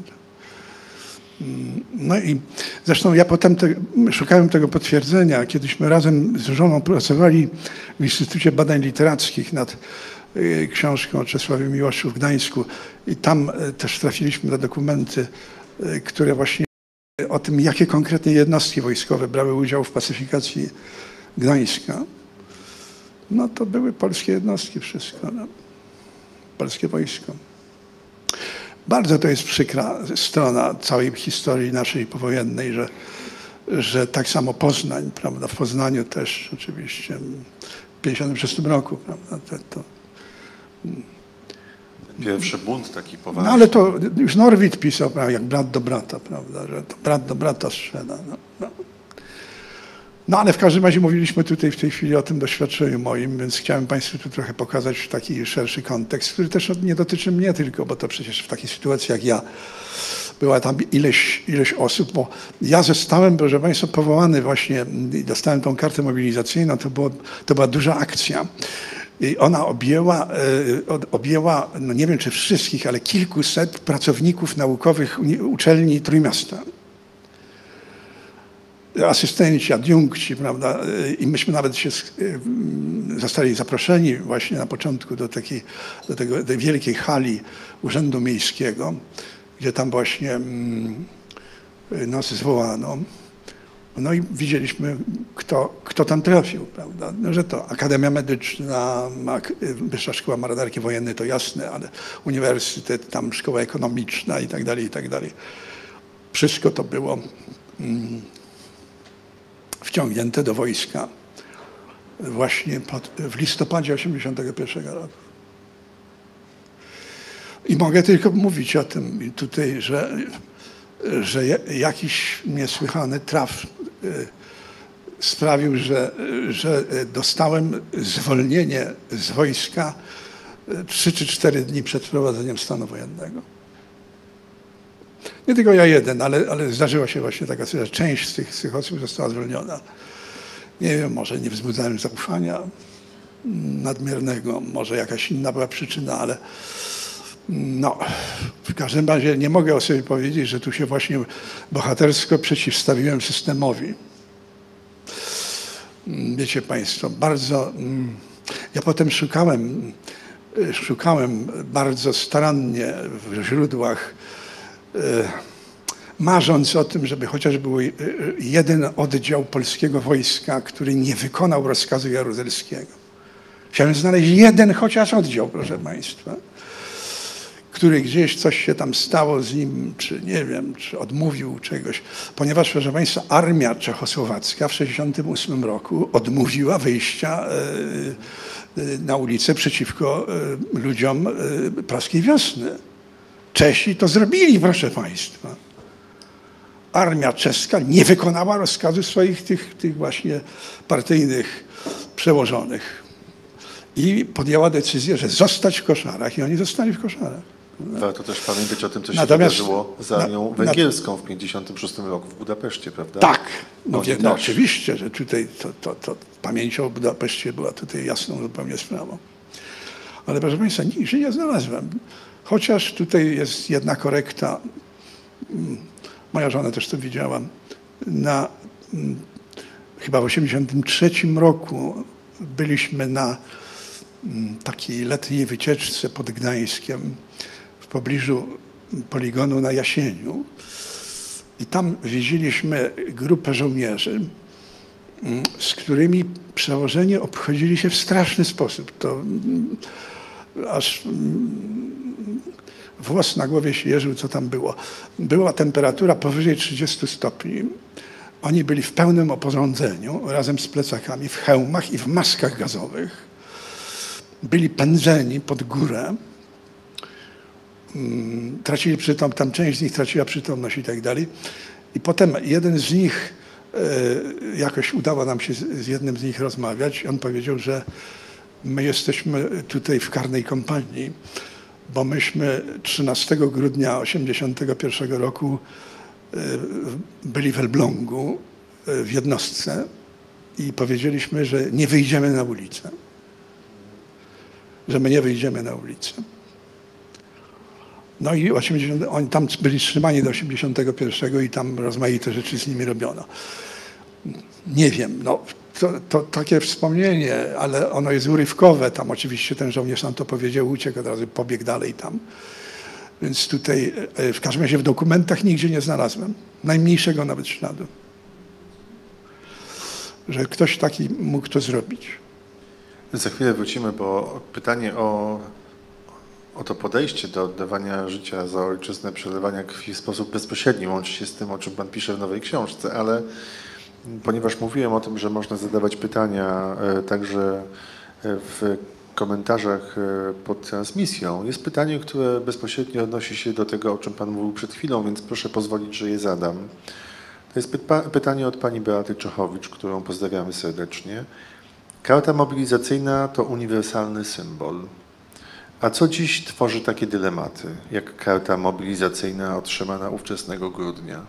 No i zresztą ja potem szukałem tego potwierdzenia. Kiedyśmy razem z żoną pracowali w Instytucie Badań Literackich nad książką o Czesławie Miłoszu w Gdańsku i tam też trafiliśmy na dokumenty, które właśnie o tym, jakie konkretnie jednostki wojskowe brały udział w pacyfikacji Gdańska. No to były polskie jednostki, wszystko. No. Polskie wojsko. Bardzo to jest przykra strona całej historii naszej powojennej, że tak samo Poznań, prawda, w Poznaniu też oczywiście w 1956 roku, prawda, Pierwszy bunt taki poważny. No ale to już Norwid pisał, prawda, jak brat do brata, prawda, że to brat do brata strzela. No ale w każdym razie mówiliśmy tutaj w tej chwili o tym doświadczeniu moim, więc chciałem Państwu tu trochę pokazać taki szerszy kontekst, który też nie dotyczy mnie tylko, bo to przecież w takiej sytuacji jak ja była tam ileś osób, bo ja zostałem, proszę Państwa, powołany właśnie i dostałem tą kartę mobilizacyjną, to była duża akcja. I ona objęła, no nie wiem czy wszystkich, ale kilkuset pracowników naukowych uczelni Trójmiasta. Asystenci, adiunkci, prawda, i myśmy nawet zostali zaproszeni właśnie na początku do tej wielkiej hali Urzędu Miejskiego, gdzie tam właśnie nas zwołano. No i widzieliśmy, kto tam trafił, prawda, no, że to Akademia Medyczna, Wyższa Szkoła Marynarki Wojennej, to jasne, ale uniwersytet, tam szkoła ekonomiczna i tak dalej, i tak dalej. Wszystko to było wciągnięte do wojska właśnie w listopadzie 1981 roku. I mogę tylko mówić o tym tutaj, że jakiś niesłychany traf sprawił, że dostałem zwolnienie z wojska 3 czy 4 dni przed wprowadzeniem stanu wojennego. Nie tylko ja jeden, ale zdarzyła się właśnie taka sytuacja, że część z tych osób została zwolniona. Nie wiem, może nie wzbudzałem zaufania nadmiernego, może jakaś inna była przyczyna, ale no, w każdym razie nie mogę o sobie powiedzieć, że tu się właśnie bohatersko przeciwstawiłem systemowi. Wiecie Państwo, bardzo... Ja potem szukałem bardzo starannie w źródłach, marząc o tym, żeby chociaż był jeden oddział polskiego wojska, który nie wykonał rozkazu jaruzelskiego. Chciałem znaleźć jeden chociaż oddział, proszę Państwa, który gdzieś coś się tam stało z nim, czy nie wiem, czy odmówił czegoś. Ponieważ, proszę Państwa, armia czechosłowacka w 1968 roku odmówiła wyjścia na ulicę przeciwko ludziom praskiej wiosny. Czesi to zrobili, proszę Państwa. Armia czeska nie wykonała rozkazu swoich tych właśnie partyjnych przełożonych. I podjęła decyzję, że zostać w Koszarach i oni zostali w Koszarach. Warto też pamiętać o tym, co się Natomiast- wydarzyło z armią węgierską w 1956 roku w Budapeszcie, prawda? Tak, no, Oni no też. oczywiście, że tutaj to pamięć o Budapeszcie była tutaj jasną zupełnie sprawą. Ale proszę Państwa, nigdzie nie znalazłem. Chociaż tutaj jest jedna korekta, moja żona też to widziała, chyba w 1983 roku byliśmy na takiej letniej wycieczce pod Gdańskiem w pobliżu poligonu na Jasieniu i tam widzieliśmy grupę żołnierzy z którymi przełożeni obchodzili się w straszny sposób. To aż włos na głowie się jeżył, co tam było. Była temperatura powyżej 30 stopni. Oni byli w pełnym oporządzeniu, razem z plecakami, w hełmach i w maskach gazowych. Byli pędzeni pod górę. Tracili przytomność, tam część z nich traciła przytomność i tak dalej. I potem jeden z nich, jakoś udało nam się z jednym z nich rozmawiać. On powiedział, że my jesteśmy tutaj w karnej kompanii, bo myśmy 13 grudnia 1981 roku byli w Elblągu w jednostce i powiedzieliśmy, że nie wyjdziemy na ulicę. Że my nie wyjdziemy na ulicę. No i oni tam byli trzymani do 81 i tam rozmaite rzeczy z nimi robiono. Nie wiem, no to takie wspomnienie, ale ono jest urywkowe. Tam oczywiście ten żołnierz nam to powiedział, uciekł od razu, pobiegł dalej tam. Więc tutaj w każdym razie w dokumentach nigdzie nie znalazłem. Najmniejszego nawet śladu. Że ktoś taki mógł to zrobić. Za chwilę wrócimy, bo pytanie o to podejście do oddawania życia za ojczyznę, przelewania krwi w sposób bezpośredni łączy się z tym, o czym pan pisze w nowej książce, ale ponieważ mówiłem o tym, że można zadawać pytania także w komentarzach pod transmisją, jest pytanie, które bezpośrednio odnosi się do tego, o czym pan mówił przed chwilą, więc proszę pozwolić, że je zadam. To jest pytanie od pani Beaty Czochowicz, którą pozdrawiamy serdecznie. Karta mobilizacyjna to uniwersalny symbol. A co dziś tworzy takie dylematy, jak karta mobilizacyjna otrzymana ówczesnego grudnia?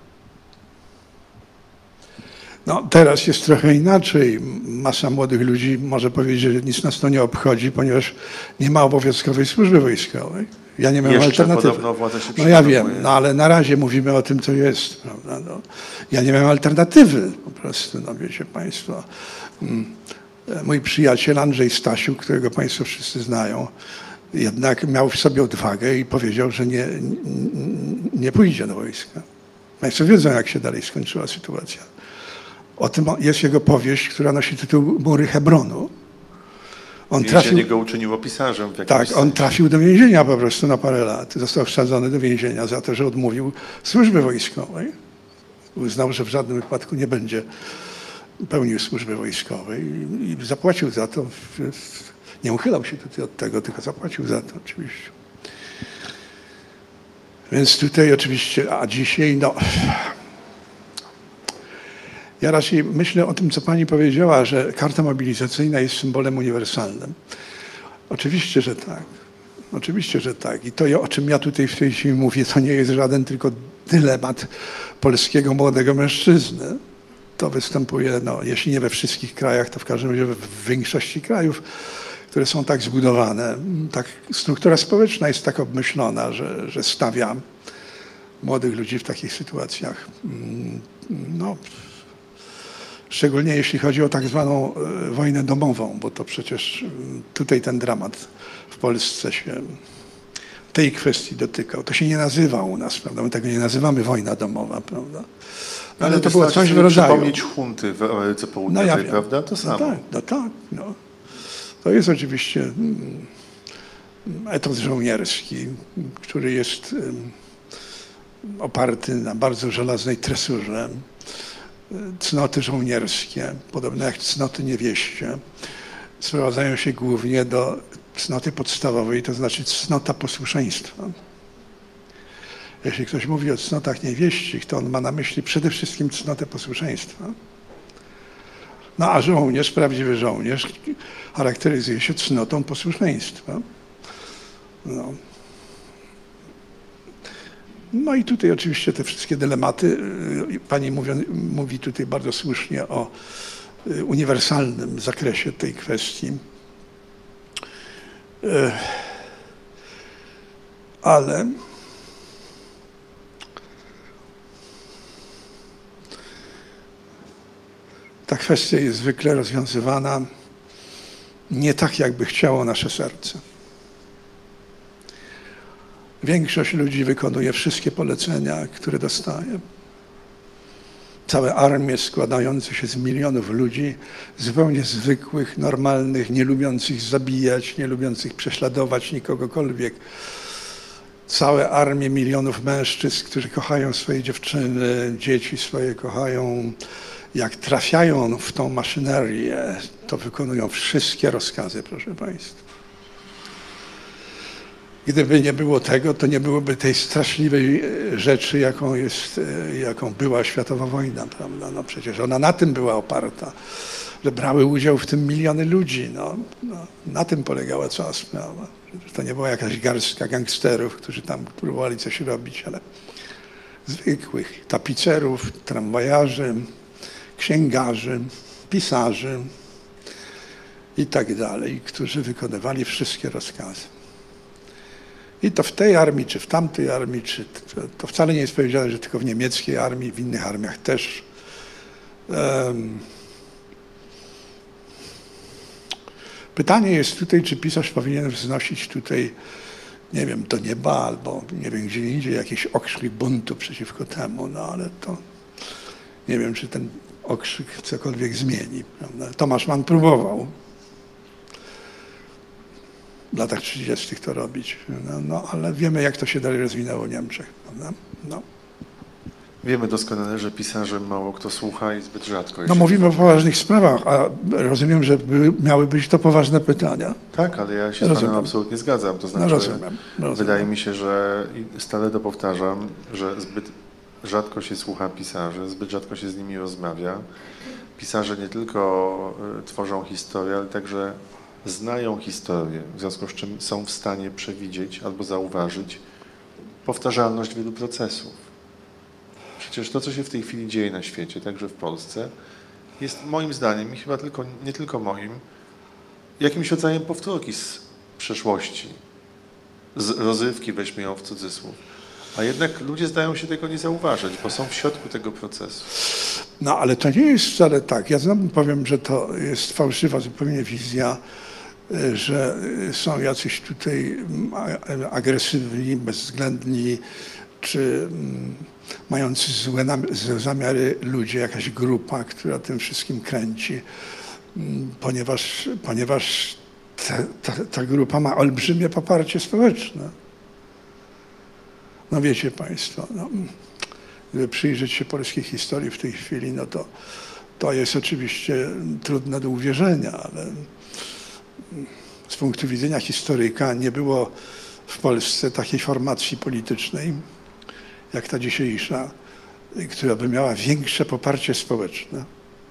No, teraz jest trochę inaczej. Masa młodych ludzi może powiedzieć, że nic nas to nie obchodzi, ponieważ nie ma obowiązkowej służby wojskowej. Ja nie miałem alternatywy. Podobno władza się no ja wiem, no ale na razie mówimy o tym, co jest. Prawda? No, ja nie miałem alternatywy po prostu, no wiecie państwo. Mój przyjaciel Andrzej Stasiuk, którego państwo wszyscy znają, jednak miał w sobie odwagę i powiedział, że nie pójdzie do wojska. Państwo wiedzą, jak się dalej skończyła sytuacja. O tym jest jego powieść, która nosi tytuł Mury Hebronu. On trafił, go uczyniło pisarzem. W tak, on trafił do więzienia po prostu na parę lat. Został wsadzony do więzienia za to, że odmówił służby wojskowej. Uznał, że w żadnym wypadku nie będzie pełnił służby wojskowej i zapłacił za to. Nie uchylał się tutaj od tego, tylko zapłacił za to oczywiście. Więc tutaj oczywiście, a dzisiaj no... Ja raczej myślę o tym, co pani powiedziała, że karta mobilizacyjna jest symbolem uniwersalnym. Oczywiście, że tak. Oczywiście, że tak. I to, o czym ja tutaj w tej chwili mówię, to nie jest żaden tylko dylemat polskiego młodego mężczyzny. To występuje, no, jeśli nie we wszystkich krajach, to w każdym razie w większości krajów, które są tak zbudowane. Tak, struktura społeczna jest tak obmyślona, że stawia młodych ludzi w takich sytuacjach. No, szczególnie jeśli chodzi o tak zwaną wojnę domową, bo to przecież tutaj ten dramat w Polsce się tej kwestii dotykał. To się nie nazywa u nas, prawda? My tego nie nazywamy wojna domowa, prawda? No, ale to było coś w rodzaju. Przypomnieć hunty w Ameryce Południowej, no ja prawda? To samo. No tak. No. To jest oczywiście etos żołnierski, który jest oparty na bardzo żelaznej tresurze. Cnoty żołnierskie, podobne jak cnoty niewieście, sprowadzają się głównie do cnoty podstawowej, to znaczy cnota posłuszeństwa. Jeśli ktoś mówi o cnotach niewieścich, to on ma na myśli przede wszystkim cnotę posłuszeństwa. No a żołnierz, prawdziwy żołnierz, charakteryzuje się cnotą posłuszeństwa. No i tutaj oczywiście te wszystkie dylematy, pani mówi tutaj bardzo słusznie o uniwersalnym zakresie tej kwestii. Ale ta kwestia jest zwykle rozwiązywana nie tak, jakby chciało nasze serce. Większość ludzi wykonuje wszystkie polecenia, które dostaje. całe armie składające się z milionów ludzi, zupełnie zwykłych, normalnych, nie lubiących zabijać, nie lubiących prześladować nikogokolwiek. Całe armię milionów mężczyzn, którzy kochają swoje dziewczyny, dzieci swoje kochają. Jak trafiają w tą maszynerię, to wykonują wszystkie rozkazy, proszę państwa. Gdyby nie było tego, to nie byłoby tej straszliwej rzeczy, jaką była światowa wojna, prawda? No przecież ona na tym była oparta, że brały udział w tym miliony ludzi. Na tym polegała cała sprawa. To nie była jakaś garstka gangsterów, którzy tam próbowali coś robić, ale zwykłych tapicerów, tramwajarzy, księgarzy, pisarzy i tak dalej, którzy wykonywali wszystkie rozkazy. I to w tej armii, czy w tamtej armii, to wcale nie jest powiedziane, że tylko w niemieckiej armii, w innych armiach też. Pytanie jest tutaj, czy pisarz powinien wznosić tutaj, nie wiem, do nieba albo nie wiem, gdzie indziej jakiś okrzyk buntu przeciwko temu, no ale to nie wiem, czy ten okrzyk cokolwiek zmieni, prawda? Tomasz Mann próbował w latach 30. to robić, no ale wiemy, jak to się dalej rozwinęło w Niemczech, prawda? No. Wiemy doskonale, że pisarzy mało kto słucha i zbyt rzadko. No mówimy o poważnych sprawach, a rozumiem, że miały być to poważne pytania. Tak, ale ja się z panem absolutnie zgadzam. To znaczy, rozumiem. Wydaje mi się, że i stale to powtarzam, że zbyt rzadko się słucha pisarzy, zbyt rzadko się z nimi rozmawia. Pisarze nie tylko tworzą historię, ale także znają historię, w związku z czym są w stanie przewidzieć albo zauważyć powtarzalność wielu procesów. Przecież to, co się w tej chwili dzieje na świecie, także w Polsce, jest moim zdaniem i chyba nie tylko moim, jakimś rodzajem powtórki z przeszłości, z rozrywki, weźmy ją w cudzysłów. A jednak ludzie zdają się tego nie zauważyć, bo są w środku tego procesu. No ale to nie jest wcale tak. Ja znowu powiem, że to jest fałszywa zupełnie wizja, że są jacyś tutaj agresywni, bezwzględni, czy mający złe zamiary ludzie, jakaś grupa, która tym wszystkim kręci, ponieważ ta grupa ma olbrzymie poparcie społeczne. No wiecie państwo, gdyby przyjrzeć się polskiej historii w tej chwili, no to jest oczywiście trudne do uwierzenia, ale z punktu widzenia historyka nie było w Polsce takiej formacji politycznej, jak ta dzisiejsza, która by miała większe poparcie społeczne.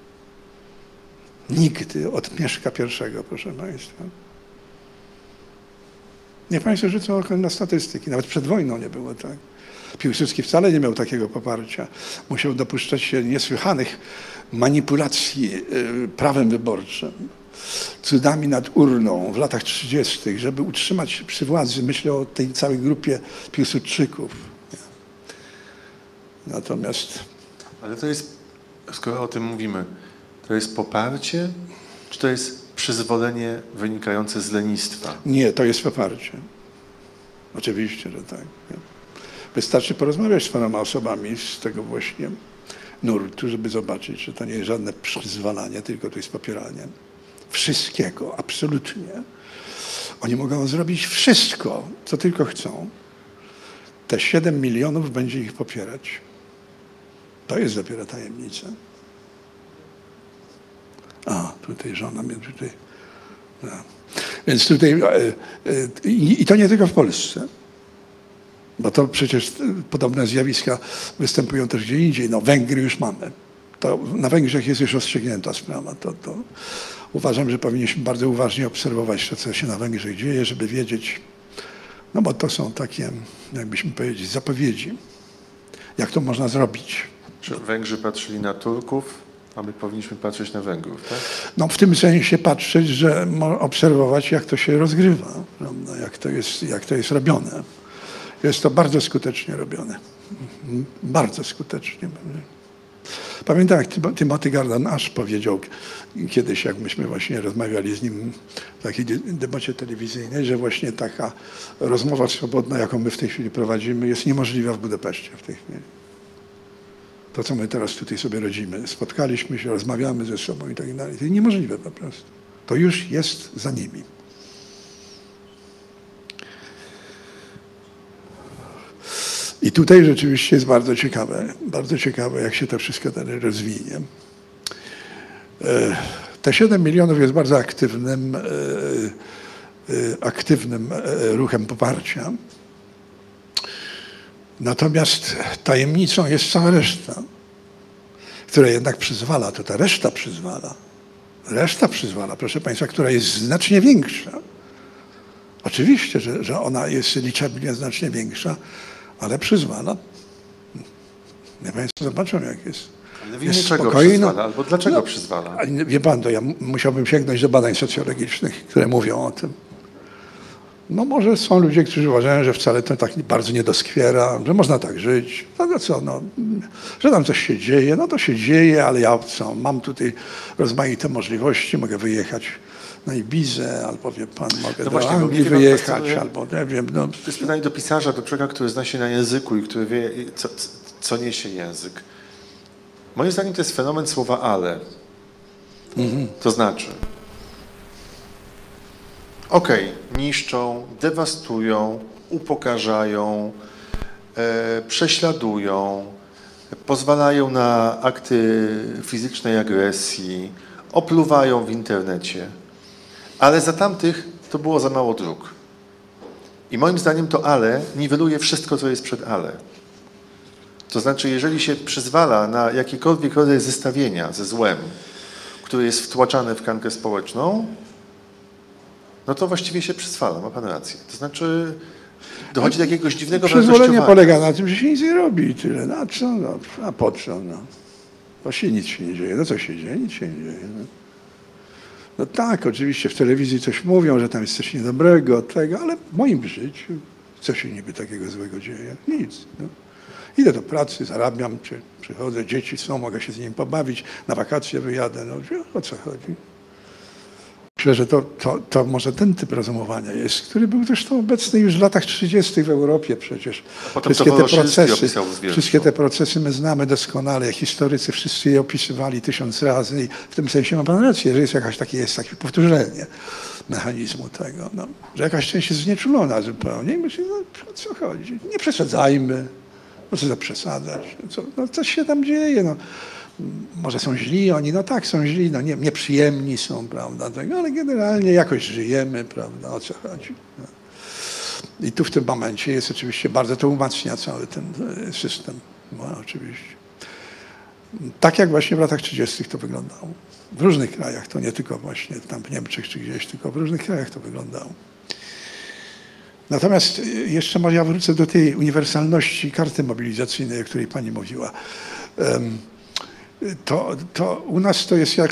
Nigdy od Mieszka I, proszę państwa. Niech państwo rzucą okiem na statystyki. Nawet przed wojną nie było tak. Piłsudski wcale nie miał takiego poparcia. Musiał dopuszczać się niesłychanych manipulacji prawem wyborczym, cudami nad urną w latach 30., żeby utrzymać się przy władzy. Myślę o tej całej grupie Piłsudczyków. Natomiast... Ale to jest, skoro o tym mówimy, to jest poparcie, czy to jest przyzwolenie wynikające z lenistwa? Nie, to jest poparcie. Oczywiście, że tak. Wystarczy porozmawiać z paroma osobami z tego właśnie nurtu, żeby zobaczyć, że to nie jest żadne przyzwalanie, tylko to jest popieranie wszystkiego, absolutnie. Oni mogą zrobić wszystko, co tylko chcą. Te 7 milionów będzie ich popierać. To jest dopiero tajemnica. A, tutaj żona mnie tutaj... No. Więc tutaj... I to nie tylko w Polsce. Bo to przecież podobne zjawiska występują też gdzie indziej. No Węgry już mamy. To na Węgrzech jest już rozstrzygnięta sprawa. To uważam, że powinniśmy bardzo uważnie obserwować to, co się na Węgrzech dzieje, żeby wiedzieć, no bo to są takie, jakbyśmy powiedzieć, zapowiedzi. Jak to można zrobić? Czy Węgrzy patrzyli na Turków, a my powinniśmy patrzeć na Węgrów, tak? No w tym sensie patrzeć, że obserwować, jak to się rozgrywa, prawda? Jak to jest robione. Jest to bardzo skutecznie robione. Bardzo skutecznie. Pamiętam, jak Timothy Garden Ash powiedział kiedyś, jak myśmy właśnie rozmawiali z nim w takiej debacie telewizyjnej, że właśnie taka rozmowa swobodna, jaką my w tej chwili prowadzimy, jest niemożliwa w Budapeszcie w tej chwili. To, co my teraz tutaj sobie rodzimy. Spotkaliśmy się, rozmawiamy ze sobą i tak dalej. To jest niemożliwe po prostu. To już jest za nimi. I tutaj rzeczywiście jest bardzo ciekawe, jak się to wszystko dalej rozwinie. Te 7 milionów jest bardzo aktywnym ruchem poparcia. Natomiast tajemnicą jest cała reszta, która jednak przyzwala, to ta reszta przyzwala. Reszta przyzwala, proszę Państwa, która jest znacznie większa. Oczywiście, że ona jest liczebnie znacznie większa, ale przyzwala. Ja Państwo zobaczą, jak jest. Ale w imię czego przyzwala? Albo dlaczego przyzwala? Wie Pan, to ja musiałbym sięgnąć do badań socjologicznych, które mówią o tym. No może są ludzie, którzy uważają, że wcale to tak bardzo nie doskwiera, że można tak żyć. No co, no, że tam coś się dzieje, no to się dzieje, ale ja co, mam tutaj rozmaite możliwości, mogę wyjechać na Ibizę, albo wie Pan, mogę do Anglii wyjechać, albo nie wiem. No. To jest pytanie do pisarza, do człowieka, który zna się na języku i który wie, co niesie język. Moim zdaniem to jest fenomen słowa ale. To znaczy, niszczą, dewastują, upokarzają, prześladują, pozwalają na akty fizycznej agresji, opluwają w internecie, ale za tamtych to było za mało dróg. I moim zdaniem to ale niweluje wszystko, co jest przed ale. To znaczy, jeżeli się przyzwala na jakikolwiek rodzaj zestawienia ze złem, które jest wtłaczane w tkankę społeczną, no to właściwie się przyzwala, ma Pan rację. To znaczy, dochodzi do jakiegoś dziwnego przyzwolenie wartościowania. polega na tym, że się nic nie robi i tyle. No, co, no, a po co? No. Właściwie nic się nie dzieje. No co się dzieje? Nic się nie dzieje. No tak, oczywiście w telewizji coś mówią, że tam jest coś niedobrego, tego, ale w moim życiu co się niby takiego złego dzieje? Nic. No. Idę do pracy, zarabiam, czy przychodzę, dzieci są, mogę się z nimi pobawić, na wakacje wyjadę. No, o co chodzi? Myślę, że to może ten typ rozumowania jest, który był zresztą obecny już w latach 30. w Europie przecież. Wszystkie te procesy my znamy doskonale, historycy wszyscy je opisywali 1000 razy i w tym sensie ma Pan rację, że jest takie powtórzenie mechanizmu tego, no, że jakaś część jest znieczulona zupełnie i myślę, no o co chodzi? Nie przesadzajmy, po co zaprzesadzać, no, coś się tam dzieje, no. Może są źli oni, no tak, są źli, no nieprzyjemni są, prawda, ale generalnie jakoś żyjemy, prawda, o co chodzi. No. I tu w tym momencie jest oczywiście, bardzo to umacnia cały ten system, no, oczywiście. Tak jak właśnie w latach 30. to wyglądało. W różnych krajach, to nie tylko właśnie tam w Niemczech czy gdzieś, tylko w różnych krajach to wyglądało. Natomiast jeszcze może ja wrócę do tej uniwersalności karty mobilizacyjnej, o której Pani mówiła. To u nas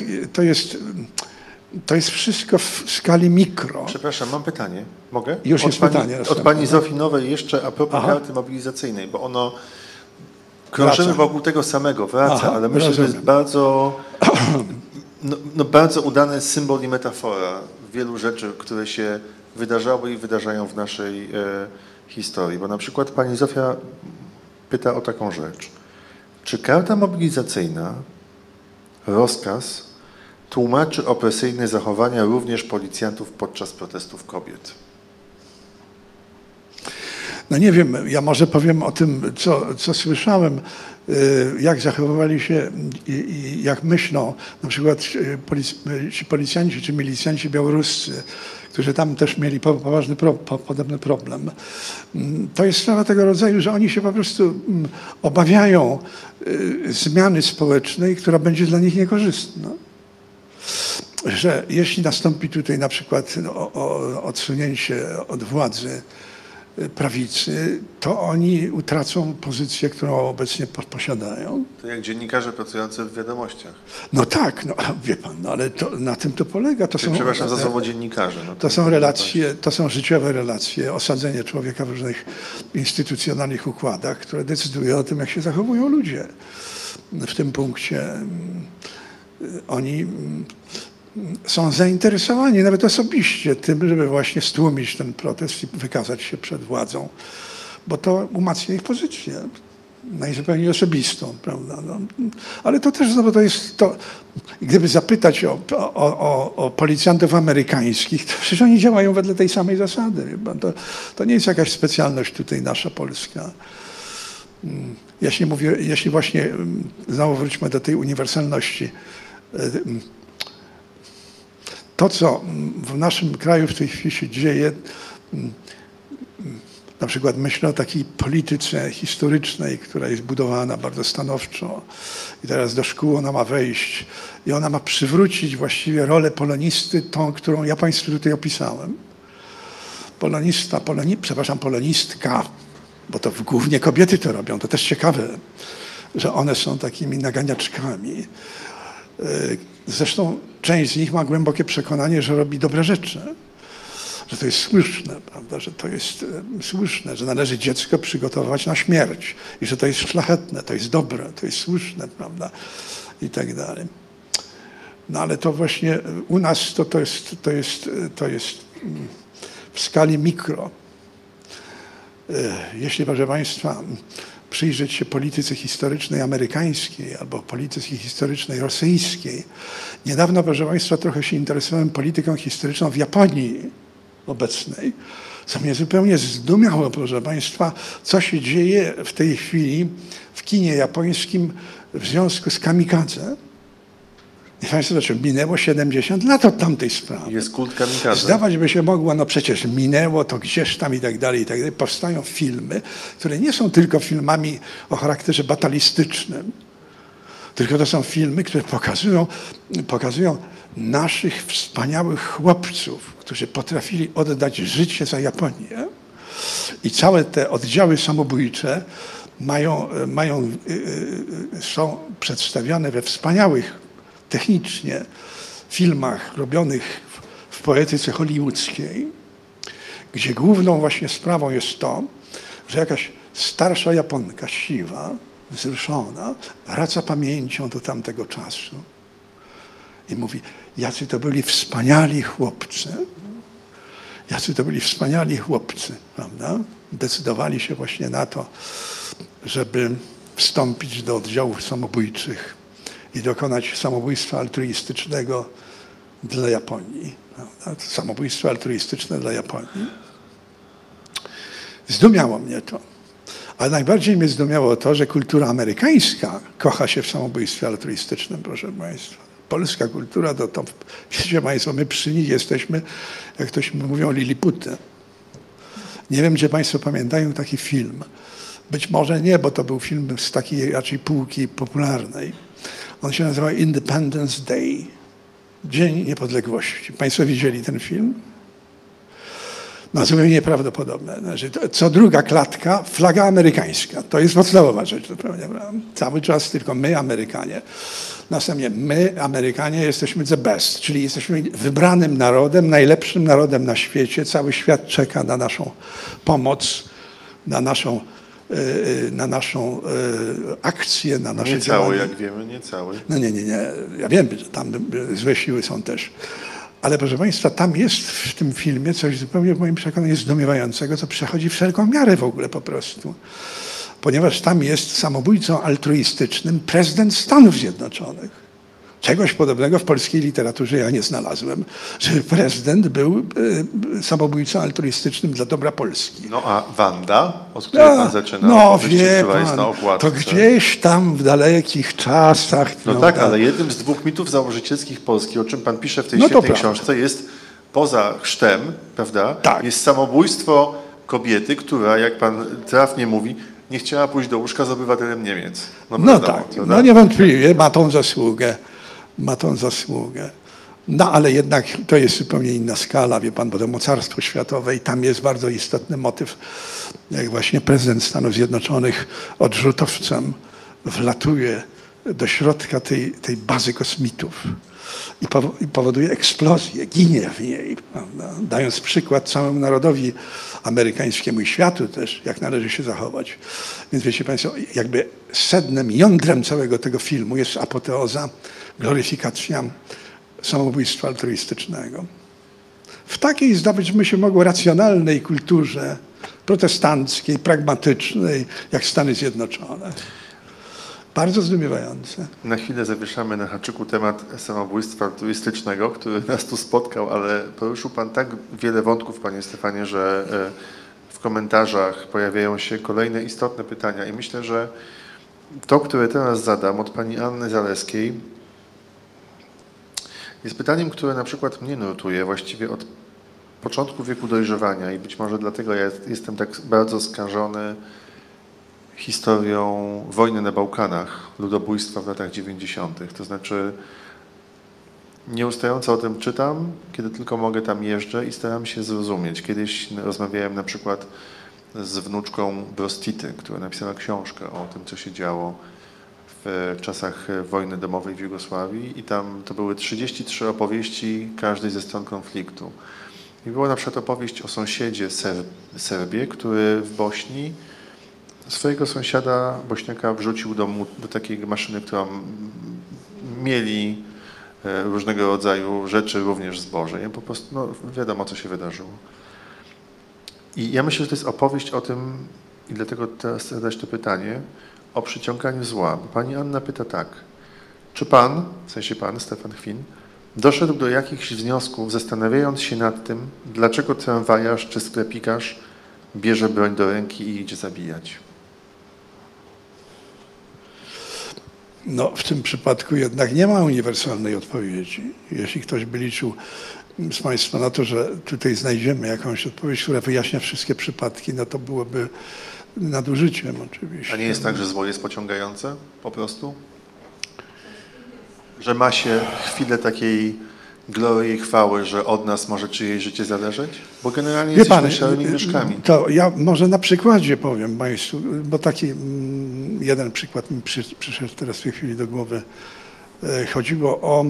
to jest wszystko w skali mikro. Przepraszam, mam pytanie. Mogę? Już jest pytanie. Od Pani Zofii Nowej jeszcze a propos karty mobilizacyjnej, bo ono krążymy wokół tego samego, ale myślę, że to jest bardzo, bardzo udany symbol i metafora wielu rzeczy, które się wydarzały i wydarzają w naszej historii. Bo na przykład Pani Zofia pyta o taką rzecz. Czy karta mobilizacyjna, rozkaz, tłumaczy opresyjne zachowania również policjantów podczas protestów kobiet? No nie wiem, ja może powiem o tym, co słyszałem, jak zachowywali się i jak myślą na przykład ci policjanci czy milicjanci białoruscy, którzy tam też mieli poważny podobny problem. To jest sprawa tego rodzaju, że oni się po prostu obawiają zmiany społecznej, która będzie dla nich niekorzystna. Że jeśli nastąpi tutaj na przykład odsunięcie od władzy prawicy, to oni utracą pozycję, którą obecnie posiadają. To jak dziennikarze pracujący w wiadomościach. No tak, no, wie Pan, no, ale na tym to polega. Przepraszam za słowo dziennikarze. No, to są relacje, to są życiowe relacje, osadzenie człowieka w różnych instytucjonalnych układach, które decydują o tym, jak się zachowują ludzie. W tym punkcie oni są zainteresowani nawet osobiście tym, żeby właśnie stłumić ten protest i wykazać się przed władzą, bo to umacnia ich pozycję. najzupełniej osobistą, prawda? No, ale to też znowu to jest to, gdyby zapytać o policjantów amerykańskich, to przecież oni działają wedle tej samej zasady. To nie jest jakaś specjalność tutaj nasza polska. Jeśli właśnie, znowu wróćmy do tej uniwersalności, to, co w naszym kraju w tej chwili się dzieje, na przykład myślę o takiej polityce historycznej, która jest budowana bardzo stanowczo i teraz do szkół ona ma wejść i ona ma przywrócić właściwie rolę polonisty, tą, którą ja Państwu tutaj opisałem. Polonistka, bo to głównie kobiety to robią, to też ciekawe, że one są takimi naganiaczkami. Zresztą część z nich ma głębokie przekonanie, że robi dobre rzeczy, że to jest słuszne, prawda, że to jest słuszne, że należy dziecko przygotować na śmierć i że to jest szlachetne, to jest dobre, to jest słuszne, prawda, i tak dalej. No ale to właśnie u nas to jest w skali mikro. Jeśli, proszę Państwa, przyjrzeć się polityce historycznej amerykańskiej albo polityce historycznej rosyjskiej. Niedawno, proszę Państwa, trochę się interesowałem polityką historyczną w Japonii obecnej, co mnie zupełnie zdumiało, proszę Państwa, co się dzieje w tej chwili w kinie japońskim w związku z kamikadze. I Państwo, minęło 70 lat od tamtej sprawy. Jest kult kamikadze. Zdawać by się mogło, no przecież minęło, to gdzieś tam i tak dalej, i tak dalej. Powstają filmy, które nie są tylko filmami o charakterze batalistycznym, tylko to są filmy, które pokazują naszych wspaniałych chłopców, którzy potrafili oddać życie za Japonię. I całe te oddziały samobójcze są przedstawiane we wspaniałych technicznie filmach robionych w poetyce hollywoodzkiej, gdzie główną właśnie sprawą jest to, że jakaś starsza Japonka, siwa, wzruszona, wraca pamięcią do tamtego czasu i mówi, jacy to byli wspaniali chłopcy, prawda? Decydowali się właśnie na to, żeby wstąpić do oddziałów samobójczych i dokonać samobójstwa altruistycznego dla Japonii. Prawda? Samobójstwo altruistyczne dla Japonii. Zdumiało mnie to. Ale najbardziej mnie zdumiało to, że kultura amerykańska kocha się w samobójstwie altruistycznym, proszę Państwa. Polska kultura, to wiecie Państwo, my przy nich jesteśmy, jak ktoś mówią, liliputy. Nie wiem, czy Państwo pamiętają taki film. Być może nie, bo to był film z takiej raczej półki popularnej. On się nazywa Independence Day. Dzień Niepodległości. Państwo widzieli ten film? No zupełnie nieprawdopodobne. Znaczy, co druga klatka, flaga amerykańska. To jest podstawowa rzecz. Cały czas tylko my, Amerykanie. Następnie my, Amerykanie, jesteśmy the best, czyli jesteśmy wybranym narodem, najlepszym narodem na świecie. Cały świat czeka na naszą pomoc, na naszą akcję, na nasze nie działanie. Cały, jak wiemy, nie cały. No nie. Ja wiem, że tam złe siły są też. Ale proszę Państwa, tam jest w tym filmie coś zupełnie w moim przekonaniu zdumiewającego, co przechodzi wszelką miarę w ogóle po prostu. Ponieważ tam jest samobójcą altruistycznym prezydent Stanów Zjednoczonych. Czegoś podobnego w polskiej literaturze ja nie znalazłem, że prezydent był samobójcą altruistycznym dla dobra Polski. No a Wanda, od której pan zaczyna, wie która jest pan, na okładce. to gdzieś tam w dalekich czasach. No tak, ale jednym z dwóch mitów założycielskich Polski, o czym pan pisze w tej świetnej książce, jest poza chrztem, prawda, tak. Jest samobójstwo kobiety, która, jak pan trafnie mówi, nie chciała pójść do łóżka z obywatelem Niemiec. No tak, no niewątpliwie ma tą zasługę. No ale jednak to jest zupełnie inna skala, wie pan, bo to mocarstwo światowe i tam jest bardzo istotny motyw, jak właśnie prezydent Stanów Zjednoczonych odrzutowcem wlatuje do środka tej bazy kosmitów i powoduje eksplozję, ginie w niej, prawda? Dając przykład całemu narodowi amerykańskiemu i światu też, jak należy się zachować. Więc wiecie Państwo, jakby sednem, jądrem całego tego filmu jest apoteoza, gloryfikacja samobójstwa altruistycznego. W takiej, zdawać by się mogło, racjonalnej kulturze protestanckiej, pragmatycznej, jak Stany Zjednoczone. Bardzo zdumiewające. Na chwilę zawieszamy na haczyku temat samobójstwa altruistycznego, który nas tu spotkał, ale poruszył Pan tak wiele wątków, Panie Stefanie, że w komentarzach pojawiają się kolejne istotne pytania i myślę, że to, które teraz zadam od Pani Anny Zaleskiej, jest pytaniem, które na przykład mnie nurtuje właściwie od początku wieku dojrzewania i być może dlatego ja jestem tak bardzo skażony historią wojny na Bałkanach, ludobójstwa w latach 90. To znaczy nieustająco o tym czytam, kiedy tylko mogę tam jeżdżę i staram się zrozumieć. Kiedyś rozmawiałem na przykład z wnuczką Brostity, która napisała książkę o tym, co się działo w czasach wojny domowej w Jugosławii i tam to były 33 opowieści każdej ze stron konfliktu. I była na przykład opowieść o sąsiedzie Serbie, który w Bośni swojego sąsiada Bośniaka wrzucił do takiej maszyny, którą mieli różnego rodzaju rzeczy, również zboże. I po prostu no, wiadomo, co się wydarzyło. I ja myślę, że to jest opowieść o tym, i dlatego teraz zadać to pytanie, o przyciąganiu zła. Bo pani Anna pyta tak, czy pan, w sensie pan, Stefan Chwin, doszedł do jakichś wniosków, zastanawiając się nad tym, dlaczego tramwajarz czy sklepikarz bierze broń do ręki i idzie zabijać? No, w tym przypadku jednak nie ma uniwersalnej odpowiedzi. Jeśli ktoś by liczył z Państwa na to, że tutaj znajdziemy jakąś odpowiedź, która wyjaśnia wszystkie przypadki, no to byłoby nadużyciem oczywiście. A nie jest tak, że zło jest pociągające po prostu? Że ma się chwilę takiej glorii i chwały, że od nas może czyjeś życie zależeć? Bo generalnie jesteśmy szarymi myszkami. To ja może na przykładzie powiem Państwu, bo taki jeden przykład mi przyszedł teraz w tej chwili do głowy. Chodziło o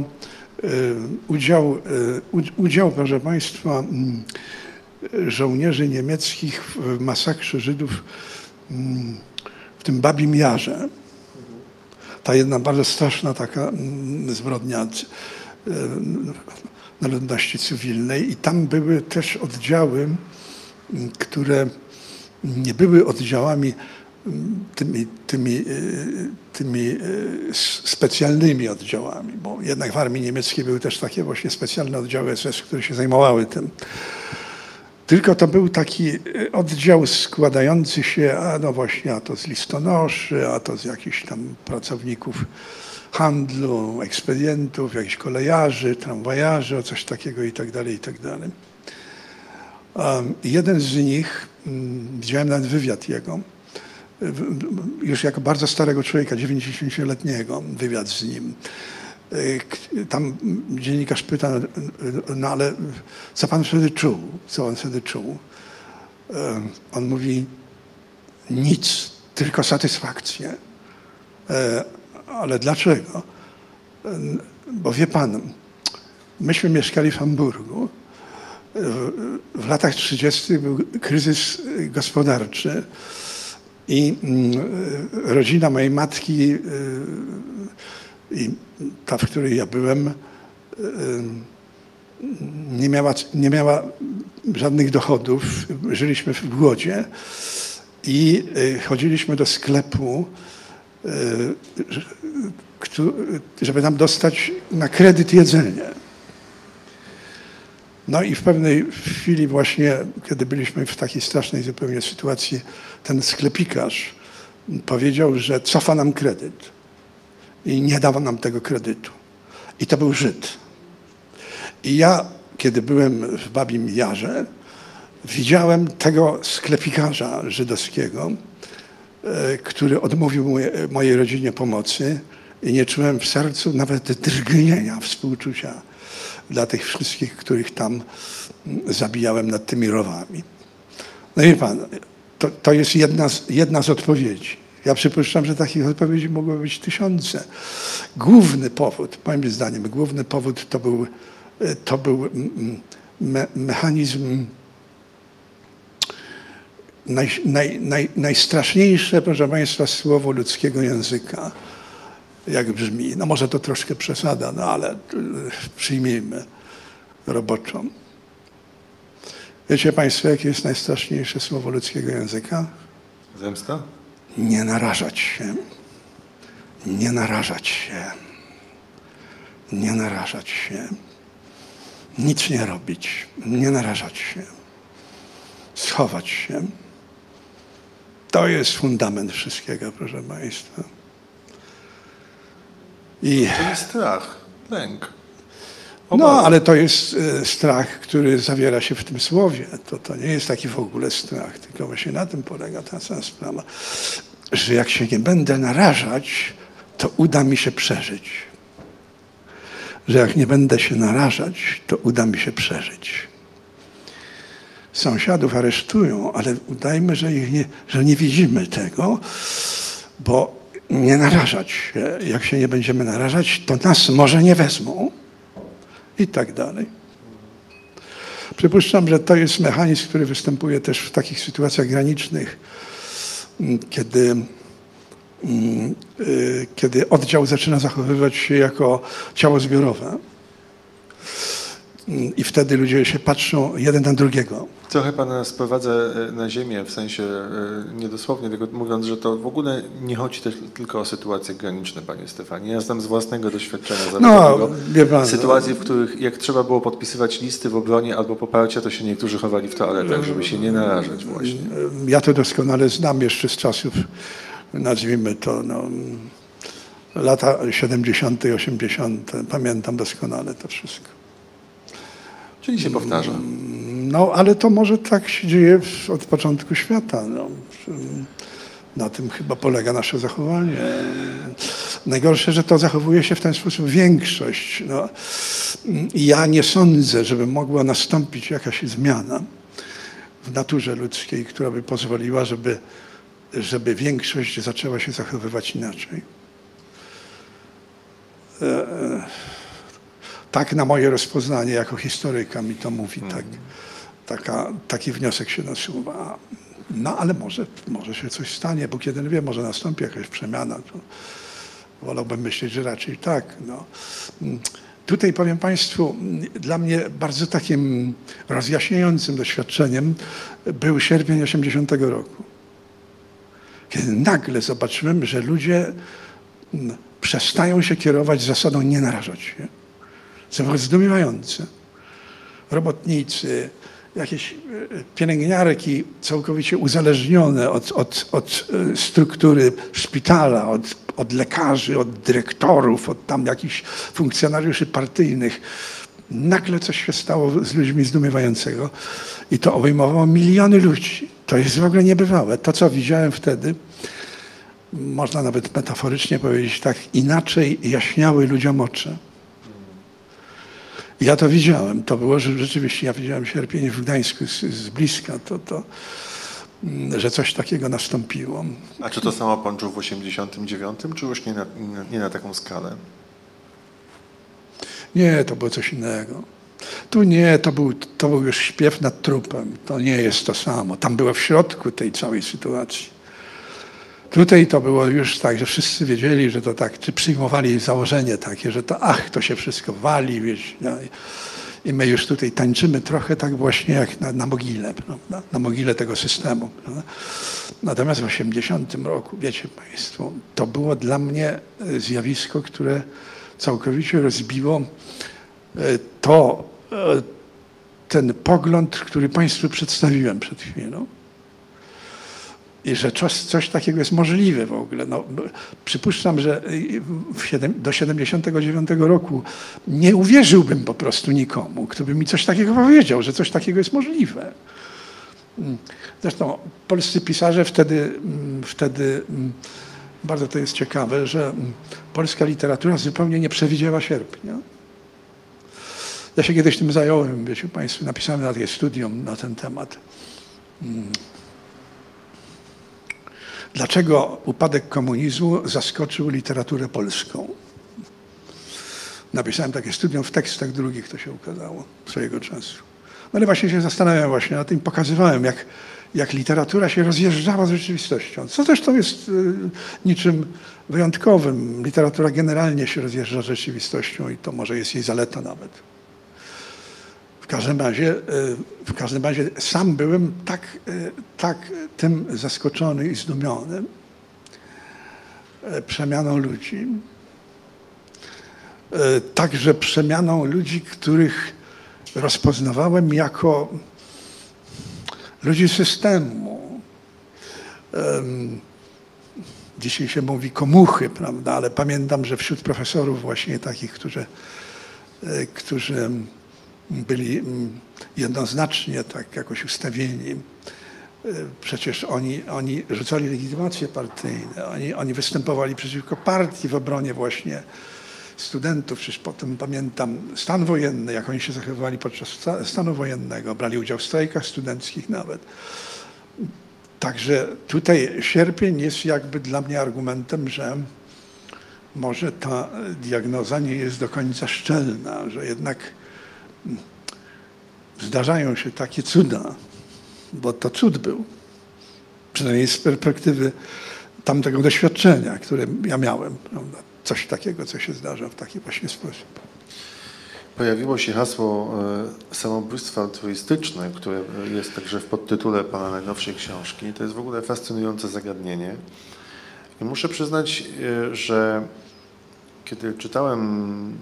udział, proszę Państwa, żołnierzy niemieckich w masakrze Żydów w tym Babim Jarze. Ta jedna bardzo straszna taka zbrodnia na ludności cywilnej i tam były też oddziały, które nie były oddziałami tymi specjalnymi oddziałami, bo jednak w armii niemieckiej były też takie właśnie specjalne oddziały SS, które się zajmowały tym. Tylko to był taki oddział składający się, no właśnie, a to z listonoszy, a to z jakichś tam pracowników handlu, ekspedientów, jakichś kolejarzy, tramwajarzy, o coś takiego i tak dalej, i tak dalej. Jeden z nich, widziałem nawet wywiad jego, już jako bardzo starego człowieka, 90-letniego, wywiad z nim. Tam dziennikarz pyta, no ale co pan wtedy czuł? Co on wtedy czuł? On mówi, nic, tylko satysfakcję. Ale dlaczego? Bo wie pan, myśmy mieszkali w Hamburgu. W latach 30. był kryzys gospodarczy i rodzina mojej matki i ta, w której ja byłem, nie miała żadnych dochodów. Żyliśmy w głodzie i chodziliśmy do sklepu, żeby nam dostać na kredyt jedzenie. No i w pewnej chwili właśnie, kiedy byliśmy w takiej strasznej zupełnie sytuacji, ten sklepikarz powiedział, że cofa nam kredyt i nie dawał nam tego kredytu. I to był Żyd. I ja, kiedy byłem w Babim Jarze, widziałem tego sklepikarza żydowskiego, który odmówił mojej rodzinie pomocy i nie czułem w sercu nawet drgnienia współczucia dla tych wszystkich, których tam zabijałem nad tymi rowami. No i pan, to jest jedna z odpowiedzi. Ja przypuszczam, że takich odpowiedzi mogło być tysiące. Główny powód, moim zdaniem, główny powód to był mechanizm najstraszniejsze, proszę Państwa, słowo ludzkiego języka, jak brzmi. No może to troszkę przesada, no ale przyjmijmy roboczą. Wiecie Państwo, jakie jest najstraszniejsze słowo ludzkiego języka? Zemsta? Nie narażać się. Nie narażać się. Nie narażać się. Nic nie robić. Nie narażać się. Schować się. To jest fundament wszystkiego, proszę Państwa. Czyli strach, lęk. No, ale to jest strach, który zawiera się w tym słowie. To nie jest taki w ogóle strach, tylko właśnie na tym polega ta cała sprawa, że jak się nie będę narażać, to uda mi się przeżyć. Że jak nie będę się narażać, to uda mi się przeżyć. Sąsiadów aresztują, ale udajmy, że nie widzimy tego, bo nie narażać się. Jak się nie będziemy narażać, to nas może nie wezmą. I tak dalej. Przypuszczam, że to jest mechanizm, który występuje też w takich sytuacjach granicznych, kiedy oddział zaczyna zachowywać się jako ciało zbiorowe. I wtedy ludzie się patrzą jeden na drugiego. Trochę Pana sprowadza na ziemię, w sensie niedosłownie tego mówiąc, że to w ogóle nie chodzi też tylko o sytuacje graniczne, Panie Stefanie. Ja znam z własnego doświadczenia zawodowego sytuacje, w których jak trzeba było podpisywać listy w obronie albo poparcia, to się niektórzy chowali w toaletach, żeby się nie narażać właśnie. Ja to doskonale znam jeszcze z czasów, nazwijmy to, lata 70., 80. Pamiętam doskonale to wszystko. Czyli się powtarza. No, ale to może tak się dzieje od początku świata. No. Na tym chyba polega nasze zachowanie. Najgorsze, że to zachowuje się w ten sposób większość. No. I ja nie sądzę, żeby mogła nastąpić jakaś zmiana w naturze ludzkiej, która by pozwoliła, żeby większość zaczęła się zachowywać inaczej. Tak na moje rozpoznanie jako historyka mi to mówi. Taki wniosek się nasuwa. No ale może się coś stanie, bo kiedy wie, może nastąpi jakaś przemiana. To wolałbym myśleć, że raczej tak. No. Tutaj powiem Państwu, dla mnie bardzo takim rozjaśniającym doświadczeniem był sierpień 80 roku. Kiedy nagle zobaczyłem, że ludzie przestają się kierować zasadą nie narażać się. Co było zdumiewające. Robotnicy, jakieś pielęgniarki całkowicie uzależnione od struktury szpitala, od lekarzy, od dyrektorów, od tam jakichś funkcjonariuszy partyjnych. Nagle coś się stało z ludźmi zdumiewającego i to obejmowało miliony ludzi. To jest w ogóle niebywałe. To, co widziałem wtedy, można nawet metaforycznie powiedzieć tak, inaczej jaśniały ludziom oczy. Ja to widziałem. To było, że rzeczywiście ja widziałem sierpień w Gdańsku z bliska, że coś takiego nastąpiło. A czy to samo Pan czuł w 89, czy już nie na taką skalę? Nie, to było coś innego. Tu nie, to był już śpiew nad trupem. To nie jest to samo. Tam było w środku tej całej sytuacji. Tutaj to było już tak, że wszyscy wiedzieli, że to tak, czy przyjmowali założenie takie, że to się wszystko wali, wiesz, no, i my już tutaj tańczymy trochę tak właśnie jak na mogile, prawda? Na mogile tego systemu. Prawda? Natomiast w 80 roku, wiecie Państwo, to było dla mnie zjawisko, które całkowicie rozbiło ten pogląd, który Państwu przedstawiłem przed chwilą. I że coś takiego jest możliwe w ogóle. No, przypuszczam, że do 79 roku nie uwierzyłbym po prostu nikomu, kto by mi coś takiego powiedział, że coś takiego jest możliwe. Zresztą polscy pisarze wtedy bardzo to jest ciekawe, że polska literatura zupełnie nie przewidziała sierpnia. Ja się kiedyś tym zająłem, wiecie Państwo, napisałem na takie studium na ten temat. Dlaczego upadek komunizmu zaskoczył literaturę polską? Napisałem takie studium w tekstach drugich, to się ukazało swojego czasu. No ale właśnie się zastanawiałem właśnie nad tym, pokazywałem, jak literatura się rozjeżdżała z rzeczywistością. Co zresztą jest niczym wyjątkowym. Literatura generalnie się rozjeżdża z rzeczywistością i to może jest jej zaleta nawet. W w każdym razie sam byłem tak tym zaskoczony i zdumiony przemianą ludzi. Także przemianą ludzi, których rozpoznawałem jako ludzi systemu. Dzisiaj się mówi komuchy, prawda, ale pamiętam, że wśród profesorów właśnie takich, którzy byli jednoznacznie tak jakoś ustawieni, przecież oni rzucali legitymacje partyjne, oni występowali przeciwko partii w obronie właśnie studentów, przecież potem pamiętam stan wojenny, jak oni się zachowywali podczas stanu wojennego, brali udział w strajkach studenckich nawet. Także tutaj sierpień jest jakby dla mnie argumentem, że może ta diagnoza nie jest do końca szczelna, że jednak zdarzają się takie cuda, bo to cud był, przynajmniej z perspektywy tamtego doświadczenia, które ja miałem, prawda? Coś takiego, co się zdarza w taki właśnie sposób. Pojawiło się hasło samobójstwo altruistyczne, które jest także w podtytule pana najnowszej książki. To jest w ogóle fascynujące zagadnienie. I muszę przyznać, że kiedy czytałem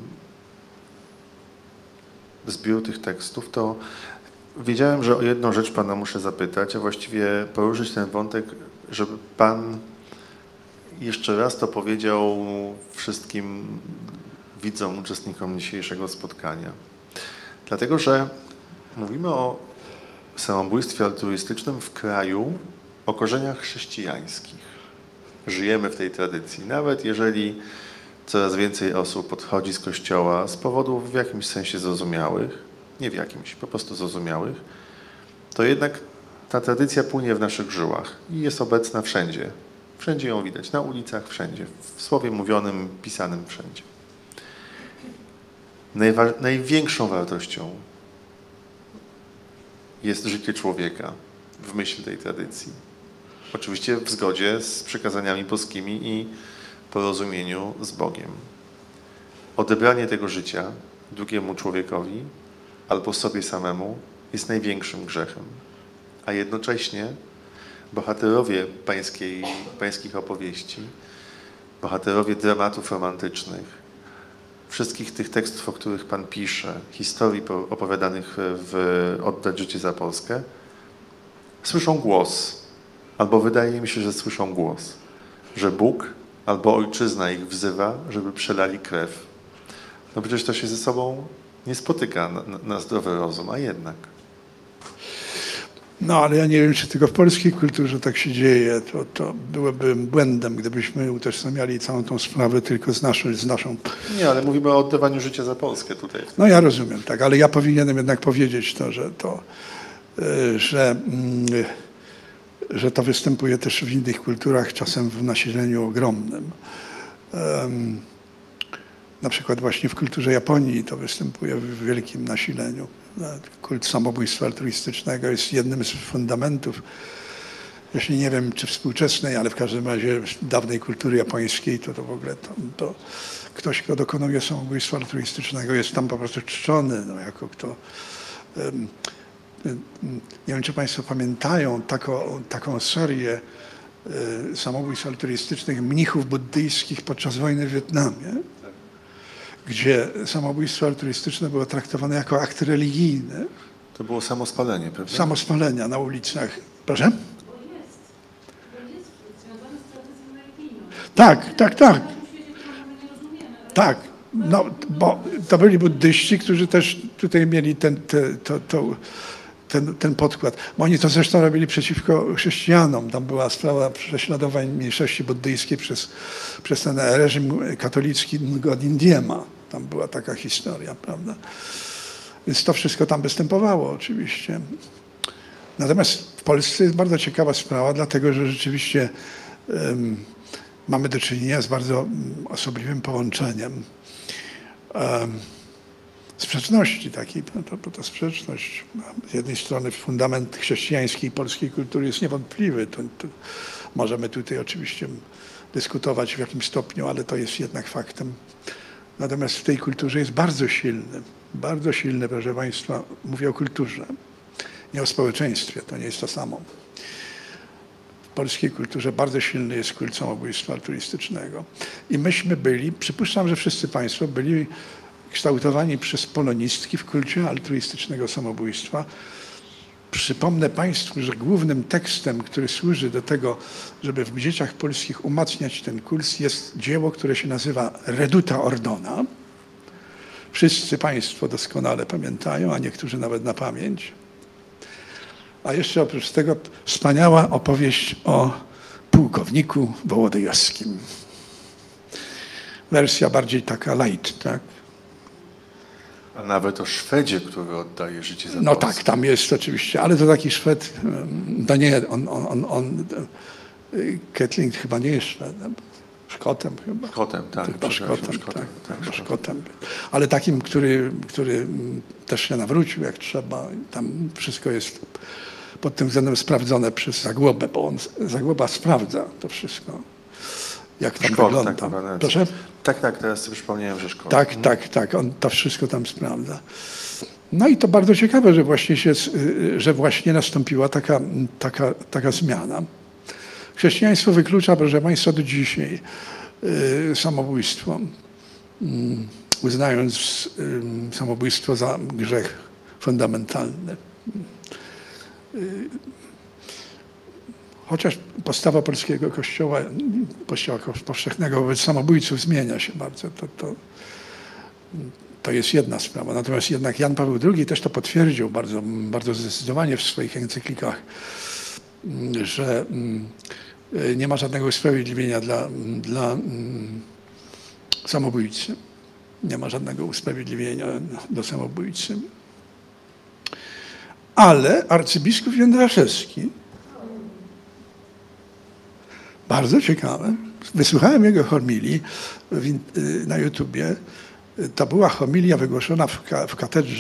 zbiór tych tekstów, to wiedziałem, że o jedną rzecz pana muszę zapytać, a właściwie poruszyć ten wątek, żeby pan jeszcze raz to powiedział wszystkim widzom, uczestnikom dzisiejszego spotkania. Dlatego, że mówimy o samobójstwie altruistycznym w kraju o korzeniach chrześcijańskich. Żyjemy w tej tradycji. Nawet jeżeli coraz więcej osób odchodzi z Kościoła z powodów w jakimś sensie zrozumiałych, nie w jakimś, po prostu zrozumiałych, to jednak ta tradycja płynie w naszych żyłach i jest obecna wszędzie. Wszędzie ją widać, na ulicach, wszędzie, w słowie mówionym, pisanym, wszędzie. Największą wartością jest życie człowieka w myśl tej tradycji. Oczywiście w zgodzie z przykazaniami boskimi i porozumieniu z Bogiem. Odebranie tego życia drugiemu człowiekowi albo sobie samemu jest największym grzechem. A jednocześnie bohaterowie pańskich opowieści, bohaterowie dramatów romantycznych, wszystkich tych tekstów, o których pan pisze, historii opowiadanych w Oddać życie za Polskę, słyszą głos, albo wydaje mi się, że słyszą głos, że Bóg albo ojczyzna ich wzywa, żeby przelali krew. No przecież to się ze sobą nie spotyka na zdrowy rozum, a jednak. No, ale ja nie wiem, czy tylko w polskiej kulturze tak się dzieje. To byłoby błędem, gdybyśmy utożsamiali całą tą sprawę tylko z naszą... Nie, ale mówimy o oddawaniu życia za Polskę tutaj. No ja rozumiem, tak, ale ja powinienem jednak powiedzieć to, że to występuje też w innych kulturach, czasem w nasileniu ogromnym. Na przykład właśnie w kulturze Japonii to występuje w wielkim nasileniu. Kult samobójstwa altruistycznego jest jednym z fundamentów, jeśli nie wiem czy współczesnej, ale w każdym razie dawnej kultury japońskiej, to w ogóle to ktoś, kto dokonuje samobójstwa altruistycznego, jest tam po prostu czczony, no, jako kto... Nie wiem, czy państwo pamiętają taką serię samobójstw altruistycznych mnichów buddyjskich podczas wojny w Wietnamie, gdzie samobójstwo altruistyczne było traktowane jako akt religijny. To było samospalenie, prawda? Samospalenia na ulicach. Proszę? Tak. Tak, no, bo to byli buddyści, którzy też tutaj mieli ten podkład. Bo oni to zresztą robili przeciwko chrześcijanom. Tam była sprawa prześladowań mniejszości buddyjskiej przez ten reżim katolicki Ngodindiema. Tam była taka historia, prawda? Więc to wszystko tam występowało oczywiście. Natomiast w Polsce jest bardzo ciekawa sprawa, dlatego że rzeczywiście mamy do czynienia z bardzo osobliwym połączeniem sprzeczności takiej, bo ta sprzeczność z jednej strony fundament chrześcijańskiej polskiej kultury jest niewątpliwy. To możemy tutaj oczywiście dyskutować w jakim stopniu, ale to jest jednak faktem. Natomiast w tej kulturze jest bardzo silny Bardzo silne, proszę Państwa, mówię o kulturze, nie o społeczeństwie, to nie jest to samo. W polskiej kulturze bardzo silny jest kult samobójstwa altruistycznego. I myśmy byli, przypuszczam, że wszyscy Państwo byli kształtowani przez polonistki w kulcie altruistycznego samobójstwa. Przypomnę Państwu, że głównym tekstem, który służy do tego, żeby w dzieciach polskich umacniać ten kult, jest dzieło, które się nazywa Reduta Ordona. Wszyscy Państwo doskonale pamiętają, a niektórzy nawet na pamięć. A jeszcze oprócz tego wspaniała opowieść o pułkowniku Wołodyjowskim. Wersja bardziej taka light, tak? A nawet o Szwedzie, który oddaje życie za No Polskę. tak, tam jest oczywiście, ale to taki Szwed, no nie, Ketling chyba nie jest Szwedem, Szkotem chyba. Szkotem, tak. Chyba przepraszam, Szkotem, tak, chyba Szkotem. Szkotem. Ale takim, który też się nawrócił jak trzeba. Tam wszystko jest pod tym względem sprawdzone przez Zagłobę, bo Zagłoba sprawdza to wszystko, jak tam Szkot, wygląda. tak, ma Proszę? Tak, teraz sobie przypomniałem, że Szkot. Tak, on to wszystko tam sprawdza. No i to bardzo ciekawe, że właśnie nastąpiła taka zmiana. Chrześcijaństwo wyklucza, proszę Państwa, do dzisiaj samobójstwo, uznając samobójstwo za grzech fundamentalny. Chociaż postawa polskiego Kościoła powszechnego wobec samobójców zmienia się bardzo, to jest jedna sprawa. Natomiast jednak Jan Paweł II też to potwierdził bardzo, bardzo zdecydowanie w swoich encyklikach, że nie ma żadnego usprawiedliwienia dla samobójcy. Nie ma żadnego usprawiedliwienia do samobójcy. Ale arcybiskup Jędraszewski, bardzo ciekawe, wysłuchałem jego homilii na YouTubie. To była homilia wygłoszona w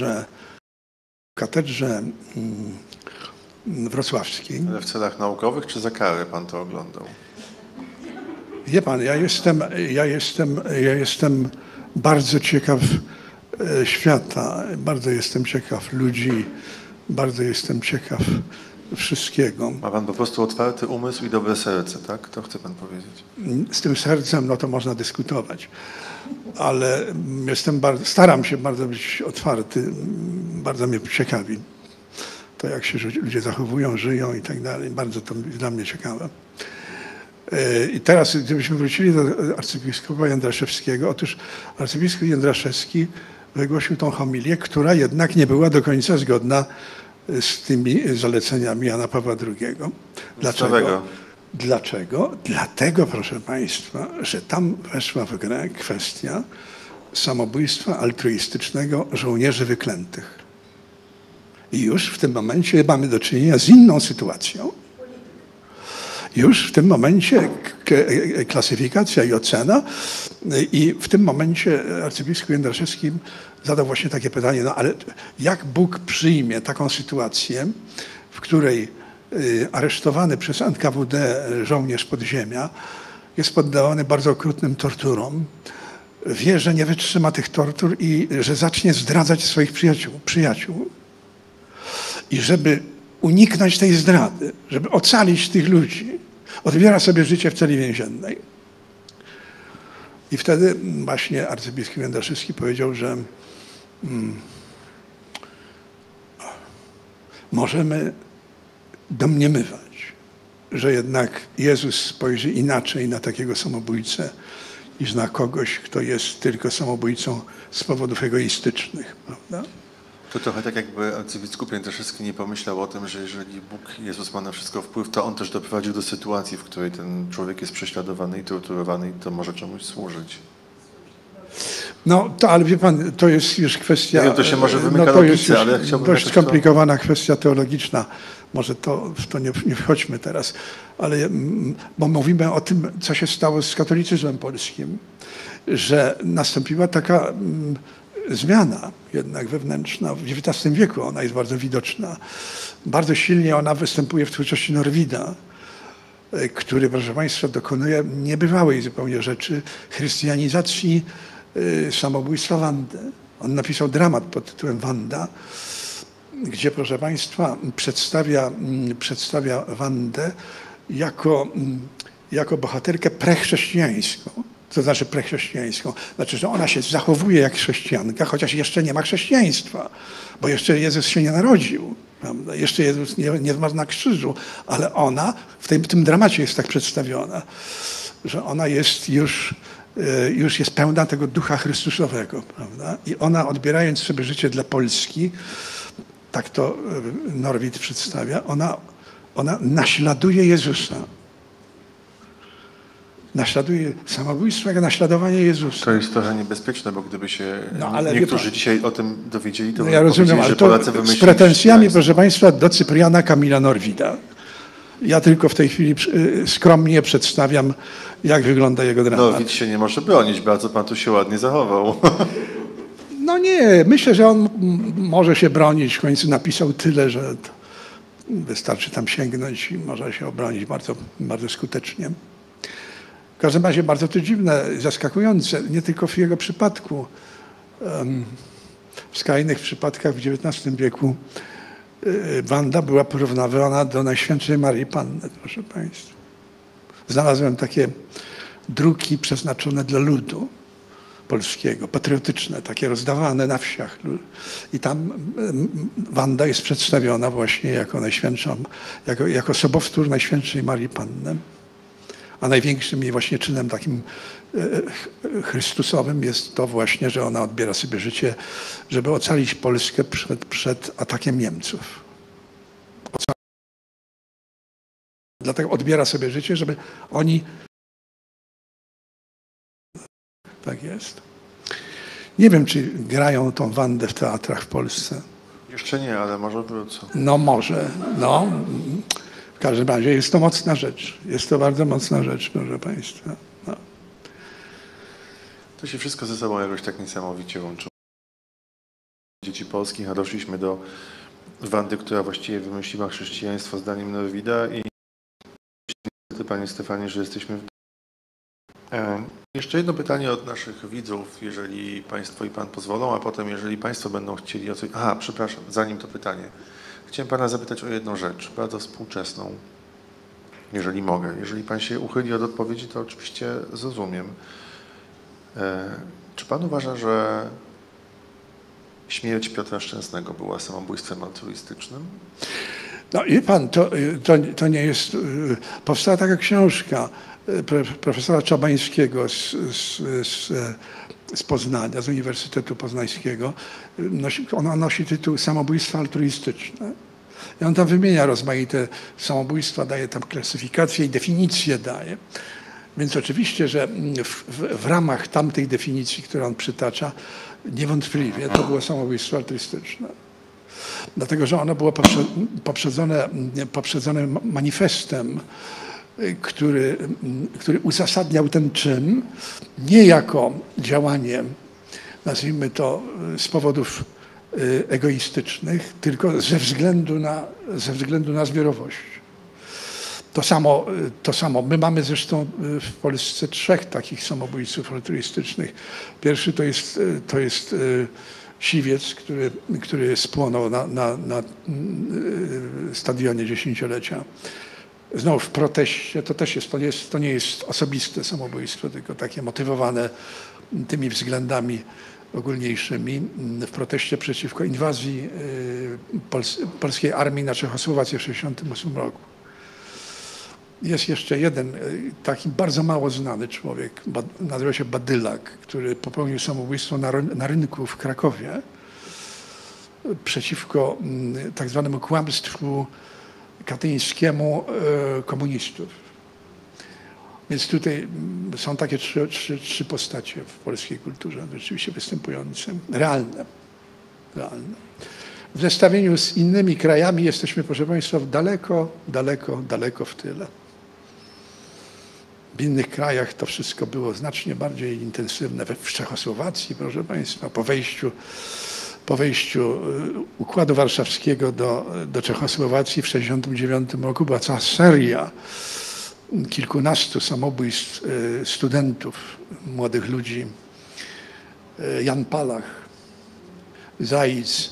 katedrze wrocławskiej. Ale w celach naukowych czy za karę pan to oglądał? Wie pan, ja jestem bardzo ciekaw świata, bardzo jestem ciekaw ludzi, bardzo jestem ciekaw wszystkiego. Ma pan po prostu otwarty umysł i dobre serce, tak? To chce pan powiedzieć. Z tym sercem, no to można dyskutować, ale staram się bardzo być otwarty, bardzo mnie ciekawi to, jak się ludzie zachowują, żyją i tak dalej. Bardzo to dla mnie ciekawe. I teraz, gdybyśmy wrócili do arcybiskupa Jędraszewskiego, otóż arcybiskup Jędraszewski wygłosił tą homilię, która jednak nie była do końca zgodna z tymi zaleceniami Jana Pawła II. Dlaczego? Dlaczego? Dlatego, proszę Państwa, że tam weszła w grę kwestia samobójstwa altruistycznego żołnierzy wyklętych. I już w tym momencie mamy do czynienia z inną sytuacją. Już w tym momencie klasyfikacja i ocena i w tym momencie arcybiskup Jędraszewski zadał właśnie takie pytanie, no ale jak Bóg przyjmie taką sytuację, w której aresztowany przez NKWD żołnierz podziemia jest poddawany bardzo okrutnym torturom, wie, że nie wytrzyma tych tortur i że zacznie zdradzać swoich przyjaciół. I żeby uniknąć tej zdrady, żeby ocalić tych ludzi, odbiera sobie życie w celi więziennej. I wtedy właśnie arcybiskup Jędraszewski powiedział, że możemy domniemywać, że jednak Jezus spojrzy inaczej na takiego samobójcę niż na kogoś, kto jest tylko samobójcą z powodów egoistycznych, prawda? To trochę tak, jakby arcybiskup Jędraszewski nie pomyślał o tym, że jeżeli Bóg, Jezus ma na wszystko wpływ, to On też doprowadził do sytuacji, w której ten człowiek jest prześladowany i torturowany i to może czemuś służyć. No, ale wie pan, to jest już kwestia... Ja wiem, to się może wymyka to jest logice, ale ja chciałbym dość jakoś skomplikowana kwestia teologiczna. Może w to nie wchodźmy teraz, ale bo mówimy o tym, co się stało z katolicyzmem polskim, że nastąpiła taka zmiana jednak wewnętrzna w XIX wieku. Ona jest bardzo widoczna. Bardzo silnie ona występuje w twórczości Norwida, który, proszę Państwa, dokonuje niebywałej zupełnie rzeczy chrystianizacji samobójstwa Wandy. On napisał dramat pod tytułem Wanda, gdzie, proszę Państwa, przedstawia Wandę jako bohaterkę prechrześcijańską. Co znaczy prechrześcijańską? Znaczy, że ona się zachowuje jak chrześcijanka, chociaż jeszcze nie ma chrześcijaństwa, bo jeszcze Jezus się nie narodził. Prawda? Jeszcze Jezus nie zmarł na krzyżu, ale ona w tym dramacie jest tak przedstawiona, że ona jest już jest pełna tego ducha Chrystusowego. Prawda? I ona, odbierając sobie życie dla Polski, tak to Norwid przedstawia, ona naśladuje Jezusa. Naśladuje samobójstwo jak naśladowanie Jezusa. To jest trochę niebezpieczne, bo gdyby się ale niektórzy dzisiaj o tym dowiedzieli, to ja rozumiem, ale to z pretensjami, proszę Państwa, do Cypriana Kamila Norwida. Ja tylko w tej chwili skromnie przedstawiam, jak wygląda jego dramat. Norwid się nie może bronić, bardzo pan tu się ładnie zachował. No nie, myślę, że on może się bronić. W końcu napisał tyle, że wystarczy tam sięgnąć i może się obronić bardzo, bardzo skutecznie. W każdym razie bardzo to dziwne, zaskakujące, nie tylko w jego przypadku. W skrajnych przypadkach w XIX wieku Wanda była porównywana do Najświętszej Marii Panny, proszę Państwa. Znalazłem takie druki przeznaczone dla ludu polskiego, patriotyczne, takie rozdawane na wsiach. I tam Wanda jest przedstawiona właśnie jako najświętszą, jako sobowtór Najświętszej Marii Panny. A największym jej właśnie czynem takim chrystusowym jest to właśnie, że ona odbiera sobie życie, żeby ocalić Polskę przed atakiem Niemców. Dlatego odbiera sobie życie, żeby oni... Tak jest. Nie wiem, czy grają tą Wandę w teatrach w Polsce. Jeszcze nie, ale może wrócą. No może, no. W każdym razie jest to mocna rzecz. Jest to bardzo mocna rzecz, proszę Państwa. No. To się wszystko ze sobą jakoś tak niesamowicie łączy. Dzieci polskich, a doszliśmy do Wandy, która właściwie wymyśliła chrześcijaństwo zdaniem Norwida i Panie Stefanie, że jesteśmy w... Jeszcze jedno pytanie od naszych widzów, jeżeli Państwo i Pan pozwolą, a potem jeżeli Państwo będą chcieli o coś... Aha, przepraszam, zanim to pytanie. Chciałem Pana zapytać o jedną rzecz, bardzo współczesną, jeżeli mogę. Jeżeli Pan się uchyli od odpowiedzi, to oczywiście zrozumiem. Czy Pan uważa, że śmierć Piotra Szczęsnego była samobójstwem altruistycznym? No i Pan, to nie jest... Powstała taka książka profesora Czabańskiego z Poznania, z Uniwersytetu Poznańskiego. Ona nosi tytuł Samobójstwa altruistyczne. I on tam wymienia rozmaite samobójstwa, daje tam klasyfikację i definicję daje. Więc oczywiście, że w ramach tamtej definicji, którą on przytacza, niewątpliwie to było samobójstwo altruistyczne. Dlatego, że ono było poprzedzone manifestem, który uzasadniał ten czyn nie jako działanie, nazwijmy to, z powodów egoistycznych, tylko ze względu na zbiorowość. To samo. My mamy zresztą w Polsce 3 takich samobójców altruistycznych. Pierwszy to jest Siwiec, który spłonął na stadionie dziesięciolecia. Znowu w proteście, to nie jest osobiste samobójstwo, tylko takie motywowane tymi względami ogólniejszymi w proteście przeciwko inwazji polskiej armii na Czechosłowację w 1968 roku. Jest jeszcze jeden taki bardzo mało znany człowiek, nazywa się Badylak, który popełnił samobójstwo na rynku w Krakowie przeciwko tak zwanemu kłamstwu katyńskiemu komunistów. Więc tutaj są takie trzy postacie w polskiej kulturze rzeczywiście występujące, realne. W zestawieniu z innymi krajami jesteśmy, proszę Państwa, daleko w tyle. W innych krajach to wszystko było znacznie bardziej intensywne. W Czechosłowacji, proszę Państwa, po wejściu Układu Warszawskiego do Czechosłowacji w 1969 roku była cała seria kilkunastu samobójstw studentów, młodych ludzi. Jan Palach, Zaic.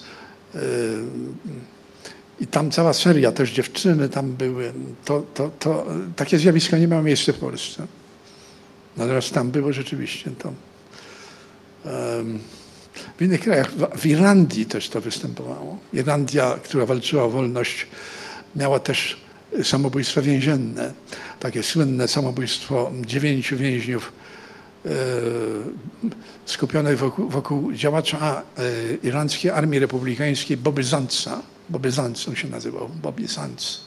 I tam cała seria, też dziewczyny tam były. Takie zjawisko nie miało miejsca w Polsce. Natomiast tam było rzeczywiście to. W innych krajach, w Irlandii też to występowało. Irlandia, która walczyła o wolność, miała też samobójstwa więzienne. Takie słynne samobójstwo 9 więźniów skupionych wokół działacza irlandzkiej Armii Republikańskiej Bobby Sandsa. Bobby Sands on się nazywał, Bobby Sands.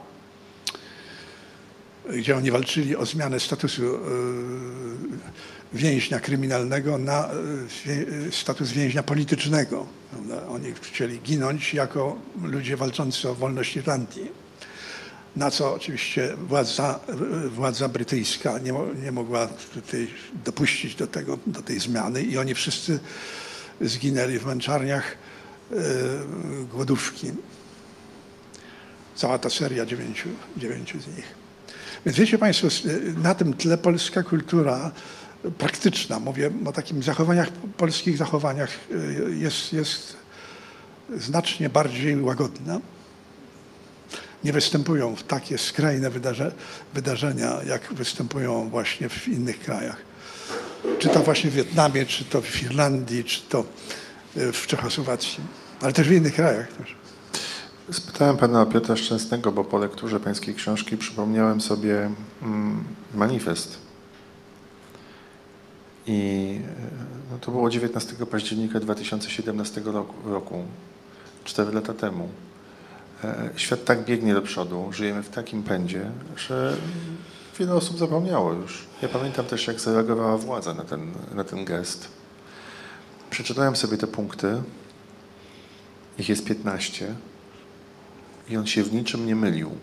Gdzie oni walczyli o zmianę statusu więźnia kryminalnego na status więźnia politycznego. Prawda? Oni chcieli ginąć jako ludzie walczący o wolność Irlandii. Na co oczywiście władza brytyjska nie mogła tutaj dopuścić do tej zmiany i oni wszyscy zginęli w męczarniach głodówki. Cała ta seria 9 z nich. Więc wiecie Państwo, na tym tle polska kultura praktyczna, mówię o takim polskich zachowaniach, jest znacznie bardziej łagodna. Nie występują w takie skrajne wydarzenia, jak występują właśnie w innych krajach. Czy to właśnie w Wietnamie, czy to w Irlandii, czy to w Czechosłowacji, ale też w innych krajach też. Spytałem pana o Piotra Szczęsnego, bo po lekturze pańskiej książki przypomniałem sobie manifest. I no, to było 19 października 2017 roku, 4 lata temu. Świat tak biegnie do przodu, żyjemy w takim pędzie, że wiele osób zapomniało już. Ja pamiętam też, jak zareagowała władza na ten gest. Przeczytałem sobie te punkty, ich jest 15 i on się w niczym nie mylił.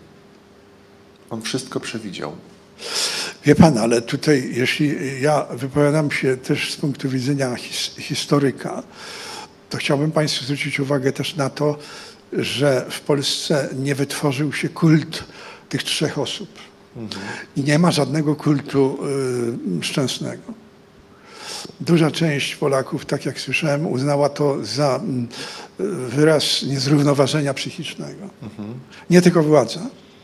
On wszystko przewidział. Wie pan, ale tutaj, jeśli ja wypowiadam się też z punktu widzenia historyka, to chciałbym Państwu zwrócić uwagę też na to, że w Polsce nie wytworzył się kult tych 3 osób. I nie ma żadnego kultu Szczęsnego. Duża część Polaków, tak jak słyszałem, uznała to za wyraz niezrównoważenia psychicznego. Nie tylko władza.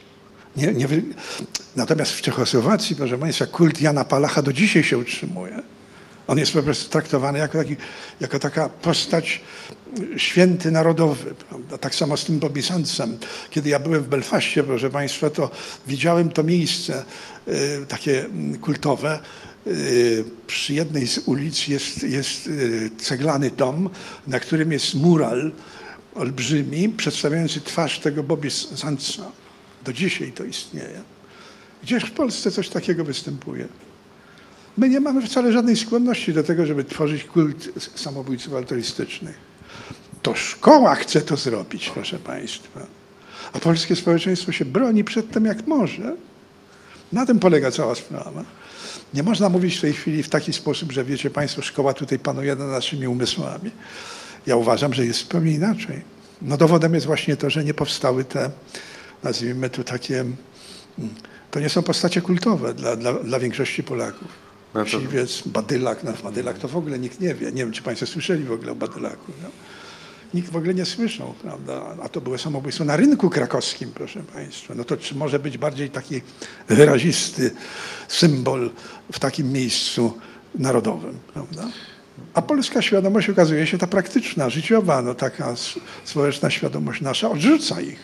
Natomiast w Czechosłowacji, proszę Państwa, kult Jana Palacha do dzisiaj się utrzymuje. On jest po prostu traktowany jako taka postać święty narodowy. Prawda? Tak samo z tym Bobby Sandsem. Kiedy ja byłem w Belfaście, proszę Państwa, to widziałem to miejsce takie kultowe. Przy jednej z ulic jest ceglany dom, na którym jest mural olbrzymi, przedstawiający twarz tego Bobby Sandsa. Do dzisiaj to istnieje. Gdzież w Polsce coś takiego występuje? My nie mamy wcale żadnej skłonności do tego, żeby tworzyć kult samobójców altruistycznych. To szkoła chce to zrobić, proszę Państwa. A polskie społeczeństwo się broni przed tym, jak może. Na tym polega cała sprawa. Nie można mówić w tej chwili w taki sposób, że wiecie Państwo, szkoła tutaj panuje nad naszymi umysłami. Ja uważam, że jest zupełnie inaczej. No dowodem jest właśnie to, że nie powstały te, nazwijmy to takie, to nie są postacie kultowe dla większości Polaków. Siwiec, Badylak, Badylak to w ogóle nikt nie wie. Nie wiem, czy Państwo słyszeli w ogóle o Badylaku. No. Nikt w ogóle nie słyszał, prawda? A to było samobójstwo na rynku krakowskim, proszę Państwa. No to czy może być bardziej taki wyrazisty symbol w takim miejscu narodowym, prawda? A polska świadomość okazuje się ta praktyczna, życiowa, no taka społeczna świadomość nasza odrzuca ich.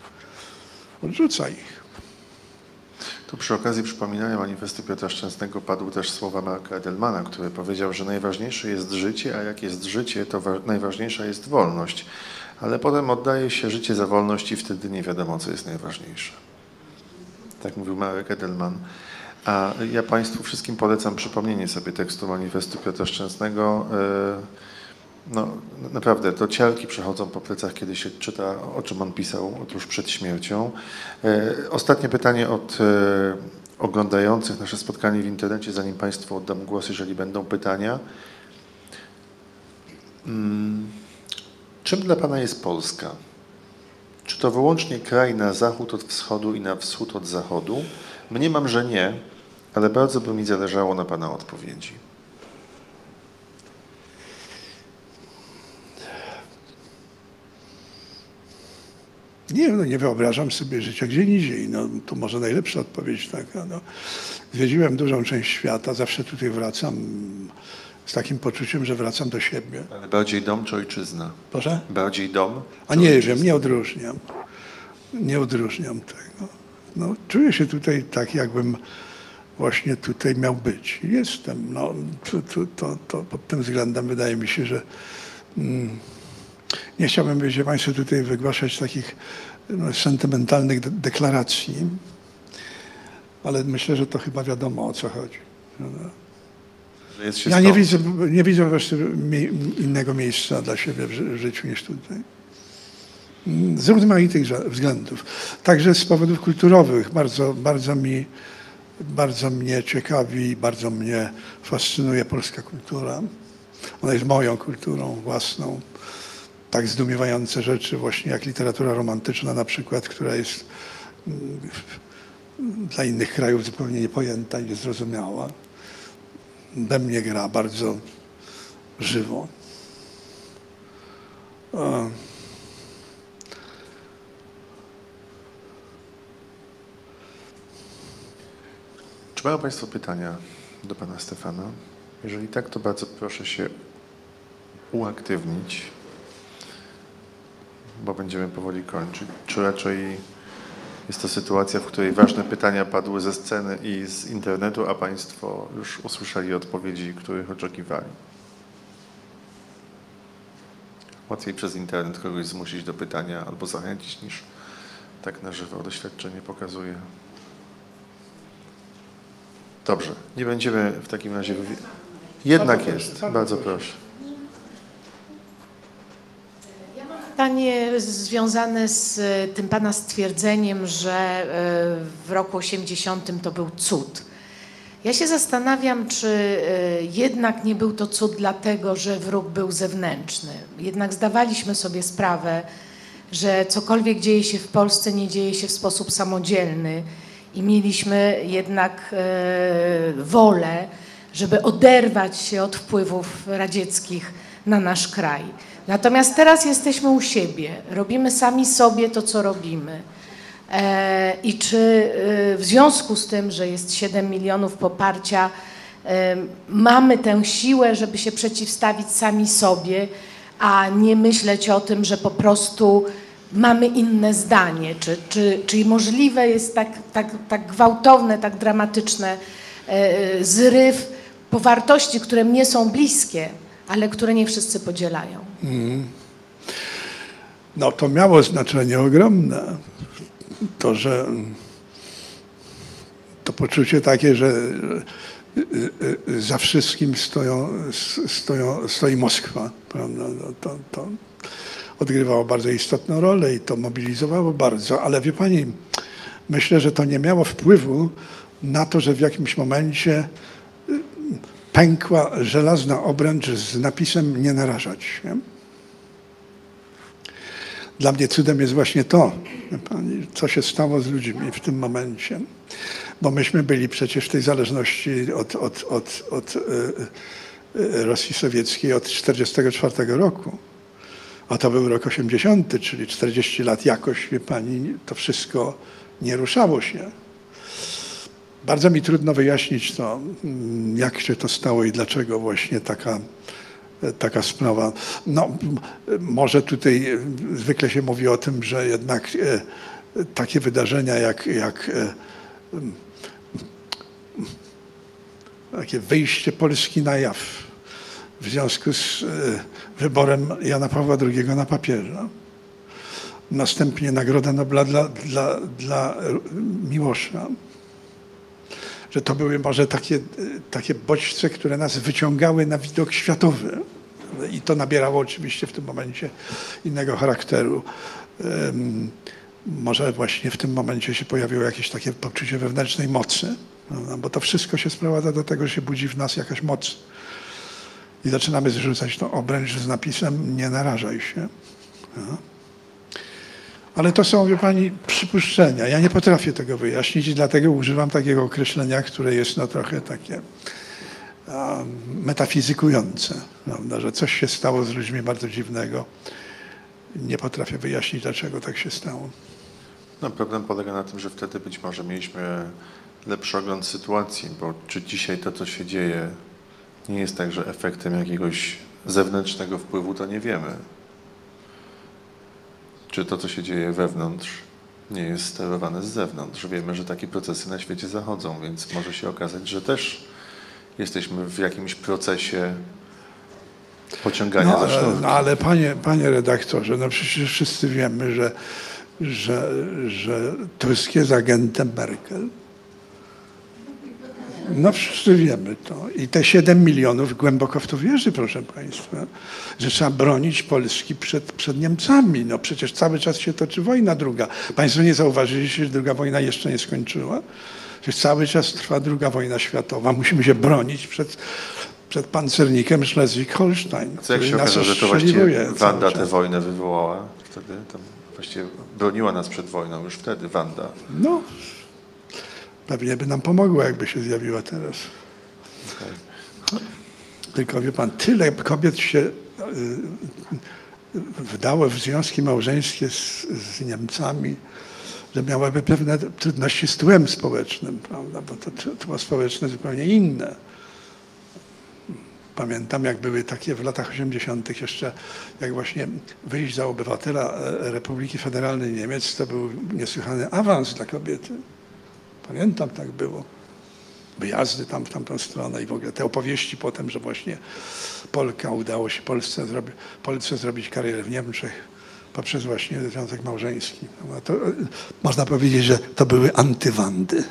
Odrzuca ich. Tu przy okazji przypominania manifestu Piotra Szczęsnego padły też słowa Marka Edelmana, który powiedział, że najważniejsze jest życie, a jak jest życie, to najważniejsza jest wolność. Ale potem oddaje się życie za wolność i wtedy nie wiadomo, co jest najważniejsze. Tak mówił Marek Edelman. A ja Państwu wszystkim polecam przypomnienie sobie tekstu manifestu Piotra Szczęsnego. No, naprawdę, to ciarki przechodzą po plecach, kiedy się czyta, o czym on pisał tuż przed śmiercią. Ostatnie pytanie od oglądających nasze spotkanie w internecie, zanim Państwu oddam głos, jeżeli będą pytania. Czym dla Pana jest Polska? Czy to wyłącznie kraj na zachód od wschodu i na wschód od zachodu? Mniemam, że nie, ale bardzo by mi zależało na Pana odpowiedzi. Nie wyobrażam sobie życia gdzie indziej. No, to może najlepsza odpowiedź taka. No. Zwiedziłem dużą część świata, zawsze tutaj wracam z takim poczuciem, że wracam do siebie. Ale bardziej dom czy ojczyzna? Proszę? Bardziej dom? A nie wiem, nie odróżniam. Nie odróżniam tego. No, czuję się tutaj tak, jakbym właśnie tutaj miał być. Jestem. No, to pod tym względem wydaje mi się, że nie chciałbym, wiecie Państwo, tutaj wygłaszać takich sentymentalnych deklaracji, ale myślę, że to chyba wiadomo, o co chodzi. Że jest się Ja stąd. nie widzę wreszcie innego miejsca dla siebie w życiu niż tutaj. Z rozmaitych względów. Także z powodów kulturowych. Bardzo mnie ciekawi, bardzo mnie fascynuje polska kultura. Ona jest moją kulturą własną. Tak zdumiewające rzeczy właśnie jak literatura romantyczna na przykład, która jest dla innych krajów zupełnie niepojęta i niezrozumiała. We mnie gra bardzo żywo. Czy mają Państwo pytania do Pana Stefana? Jeżeli tak, to bardzo proszę się uaktywnić, bo będziemy powoli kończyć. Czy raczej jest to sytuacja, w której ważne pytania padły ze sceny i z internetu, a Państwo już usłyszeli odpowiedzi, których oczekiwali? Łatwiej przez internet kogoś zmusić do pytania albo zachęcić, niż tak na żywo doświadczenie pokazuje. Dobrze, nie będziemy w takim razie... Jednak jest, bardzo proszę. Pytanie związane z tym Pana stwierdzeniem, że w roku 80 to był cud. Ja się zastanawiam, czy jednak nie był to cud dlatego, że wróg był zewnętrzny. Jednak zdawaliśmy sobie sprawę, że cokolwiek dzieje się w Polsce, nie dzieje się w sposób samodzielny i mieliśmy jednak wolę, żeby oderwać się od wpływów radzieckich na nasz kraj. Natomiast teraz jesteśmy u siebie, robimy sami sobie to, co robimy. I czy w związku z tym, że jest 7 milionów poparcia, mamy tę siłę, żeby się przeciwstawić sami sobie, a nie myśleć o tym, że po prostu mamy inne zdanie? Czy możliwe jest tak gwałtowne, tak dramatyczne zryw po wartości, które mnie są bliskie, ale które nie wszyscy podzielają? No to miało znaczenie ogromne. To, że to poczucie takie, że za wszystkim stoi Moskwa, prawda? To odgrywało bardzo istotną rolę i to mobilizowało bardzo, ale wie pani, myślę, że to nie miało wpływu na to, że w jakimś momencie pękła żelazna obręcz z napisem "nie narażać się". Dla mnie cudem jest właśnie to, co się stało z ludźmi w tym momencie, bo myśmy byli przecież w tej zależności od Rosji Sowieckiej od 1944 roku, a to był rok 80, czyli 40 lat jakoś, wie pani, to wszystko nie ruszało się. Bardzo mi trudno wyjaśnić to, jak się to stało i dlaczego właśnie taka sprawa. No, może tutaj zwykle się mówi o tym, że jednak takie wydarzenia jak takie wyjście Polski na jaw w związku z wyborem Jana Pawła II na papieża, następnie Nagroda Nobla dla Miłosza, że to były może takie bodźce, które nas wyciągały na widok światowy. I to nabierało oczywiście w tym momencie innego charakteru. Może właśnie w tym momencie się pojawiło jakieś takie poczucie wewnętrznej mocy, no, bo to wszystko się sprowadza do tego, że się budzi w nas jakaś moc. I zaczynamy zrzucać tą obręcz z napisem "nie narażaj się". No. Ale to są, wie pani, przypuszczenia. Ja nie potrafię tego wyjaśnić i dlatego używam takiego określenia, które jest no trochę takie metafizykujące, prawda? Że coś się stało z ludźmi bardzo dziwnego. nie potrafię wyjaśnić, dlaczego tak się stało. No, problem polega na tym, że wtedy być może mieliśmy lepszy ogląd sytuacji, bo czy dzisiaj to, co się dzieje, nie jest tak, że efektem jakiegoś zewnętrznego wpływu, to nie wiemy. Czy to, co się dzieje wewnątrz, nie jest sterowane z zewnątrz. Wiemy, że takie procesy na świecie zachodzą, więc może się okazać, że też jesteśmy w jakimś procesie pociągania za sznurki. No ale panie redaktorze, no przecież wszyscy wiemy, że Tusk jest agentem Merkel. No wszyscy wiemy to. I te 7 milionów głęboko w to wierzy, proszę państwa, że trzeba bronić Polski przed Niemcami. No przecież cały czas się toczy wojna druga. Państwo nie zauważyliście, że druga wojna jeszcze nie skończyła? Że cały czas trwa druga wojna światowa. Musimy się bronić przed pancernikiem Schleswig-Holstein. Co jak się okaże, że to właściwie Wanda tę wojnę wywołała wtedy? To właściwie broniła nas przed wojną już wtedy, Wanda. No, pewnie by nam pomogła, jakby się zjawiła teraz. Okay. Tylko wie pan, tyle kobiet się wdało w związki małżeńskie z Niemcami, że miałaby pewne trudności z tłem społecznym, prawda? Bo to tło społeczne zupełnie inne. Pamiętam, jak były takie w latach 80. jeszcze, jak właśnie wyjść za obywatela Republiki Federalnej Niemiec, to był niesłychany awans dla kobiety. Pamiętam, tak było. Wyjazdy tam w tamtą stronę i w ogóle te opowieści potem, że właśnie Polka udało się Polsce zrobić karierę w Niemczech poprzez właśnie związek małżeński. No to, można powiedzieć, że to były antywandy.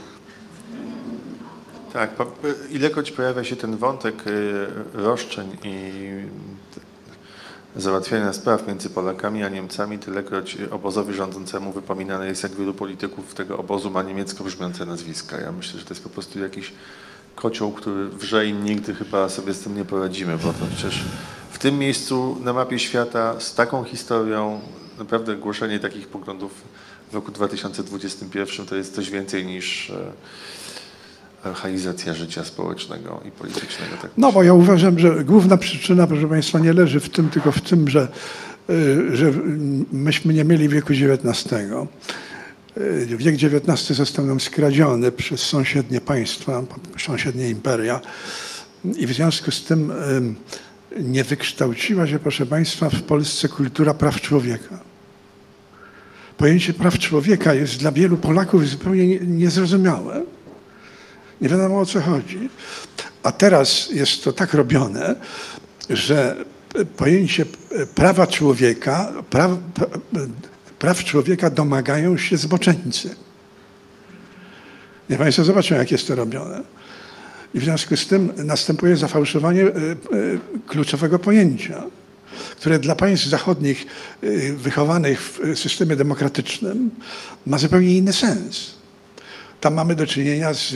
Tak, ilekroć pojawia się ten wątek roszczeń i załatwiania spraw między Polakami a Niemcami, tylekroć obozowi rządzącemu wypominane jest, jak wielu polityków tego obozu ma niemiecko brzmiące nazwiska. Ja myślę, że to jest po prostu jakiś kocioł, który wrze i nigdy chyba sobie z tym nie poradzimy, bo to przecież w tym miejscu na mapie świata z taką historią naprawdę głoszenie takich poglądów w roku 2021 to jest coś więcej niż archaizacja życia społecznego i politycznego. Tak no bo ja uważam, że główna przyczyna, proszę państwa, nie leży w tym, tylko w tym, że myśmy nie mieli wieku XIX. Wiek XIX został nam skradziony przez sąsiednie państwa, sąsiednie imperia i w związku z tym nie wykształciła się, proszę państwa, w Polsce kultura praw człowieka. Pojęcie praw człowieka jest dla wielu Polaków zupełnie niezrozumiałe. Nie wiadomo, o co chodzi. A teraz jest to tak robione, że pojęcie prawa człowieka, praw człowieka domagają się zboczeńcy. Niech państwo zobaczą, jak jest to robione. I w związku z tym następuje zafałszowanie kluczowego pojęcia, które dla państw zachodnich wychowanych w systemie demokratycznym ma zupełnie inny sens. Tam mamy do czynienia z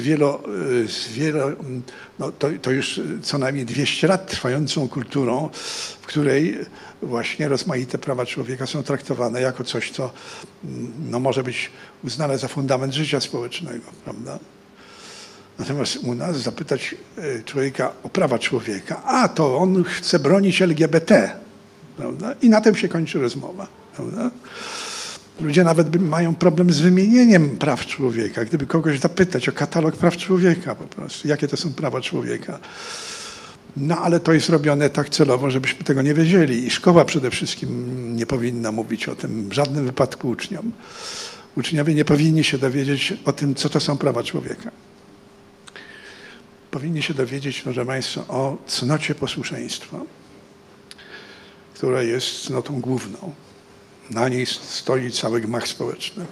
no to już co najmniej 200 lat trwającą kulturą, w której właśnie rozmaite prawa człowieka są traktowane jako coś, co no, może być uznane za fundament życia społecznego, prawda? Natomiast u nas zapytać człowieka o prawa człowieka, a to on chce bronić LGBT, prawda? I na tym się kończy rozmowa, prawda? Ludzie nawet mają problem z wymienieniem praw człowieka. Gdyby kogoś zapytać o katalog praw człowieka po prostu, jakie to są prawa człowieka. No ale to jest robione tak celowo, żebyśmy tego nie wiedzieli. I szkoła przede wszystkim nie powinna mówić o tym w żadnym wypadku uczniom. Uczniowie nie powinni się dowiedzieć o tym, co to są prawa człowieka. Powinni się dowiedzieć, proszę państwa, o cnocie posłuszeństwa, która jest cnotą główną. Na niej stoi cały gmach społeczny.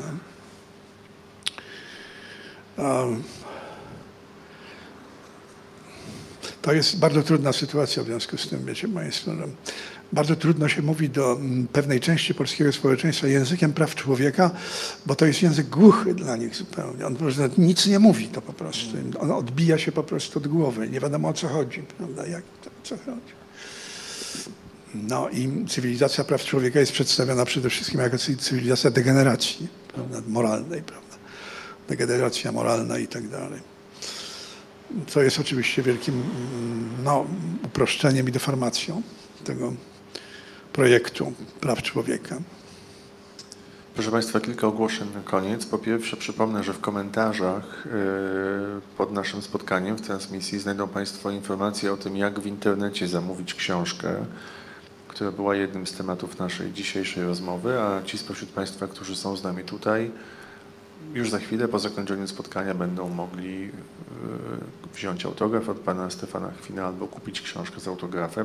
To jest bardzo trudna sytuacja w związku z tym, wiecie państwo, że bardzo trudno się mówi do pewnej części polskiego społeczeństwa językiem praw człowieka, bo to jest język głuchy dla nich zupełnie. On po prostu nic nie mówi to po prostu. On odbija się po prostu od głowy. Nie wiadomo, o co chodzi, prawda? O co chodzi? No i cywilizacja praw człowieka jest przedstawiona przede wszystkim jako cywilizacja degeneracji, prawda, moralnej, prawda? Degeneracja moralna i tak dalej. Co jest oczywiście wielkim uproszczeniem i deformacją projektu praw człowieka. Proszę Państwa, kilka ogłoszeń na koniec. Po pierwsze przypomnę, że w komentarzach pod naszym spotkaniem w transmisji znajdą Państwo informacje o tym, jak w internecie zamówić książkę, która była jednym z tematów naszej dzisiejszej rozmowy, a ci spośród Państwa, którzy są z nami tutaj, już za chwilę po zakończeniu spotkania będą mogli wziąć autograf od pana Stefana Chwina albo kupić książkę z autografem.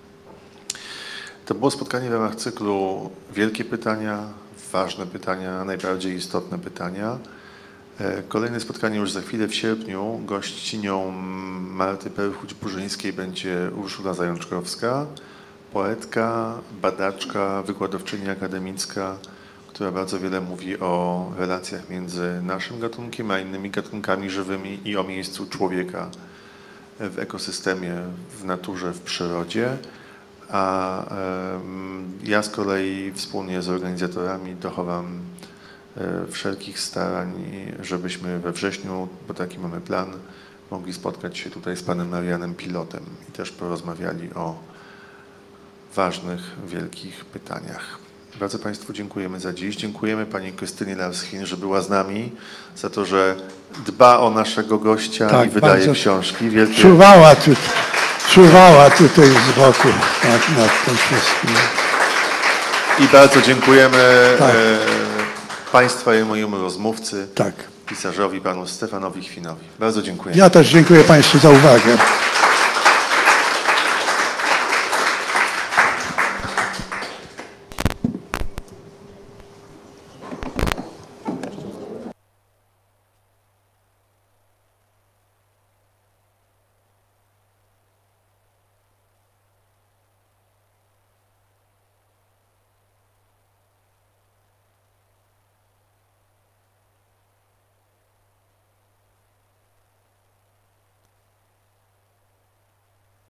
To było spotkanie w ramach cyklu Wielkie Pytania, ważne pytania, najbardziej istotne pytania. Kolejne spotkanie już za chwilę w sierpniu. Gościnią Marty Perchuć-Burzyńskiej będzie Urszula Zajączkowska, poetka, badaczka, wykładowczyni akademicka, która bardzo wiele mówi o relacjach między naszym gatunkiem a innymi gatunkami żywymi i o miejscu człowieka w ekosystemie, w naturze, w przyrodzie. A ja z kolei wspólnie z organizatorami dochowam wszelkich starań, żebyśmy we wrześniu, bo taki mamy plan, mogli spotkać się tutaj z panem Marianem Pilotem i też porozmawiali o ważnych, wielkich pytaniach. Bardzo Państwu dziękujemy za dziś. Dziękujemy pani Krystynie Larschin, że była z nami, za to, że dba o naszego gościa Tak, i wydaje bardzo książki. Wielkie... Czuwała tutaj z boku nad tym wszystkim. I bardzo dziękujemy Tak. Państwa i mojemu rozmówcy, Tak. pisarzowi, panu Stefanowi Chwinowi. Bardzo dziękuję. Ja też dziękuję Państwu za uwagę.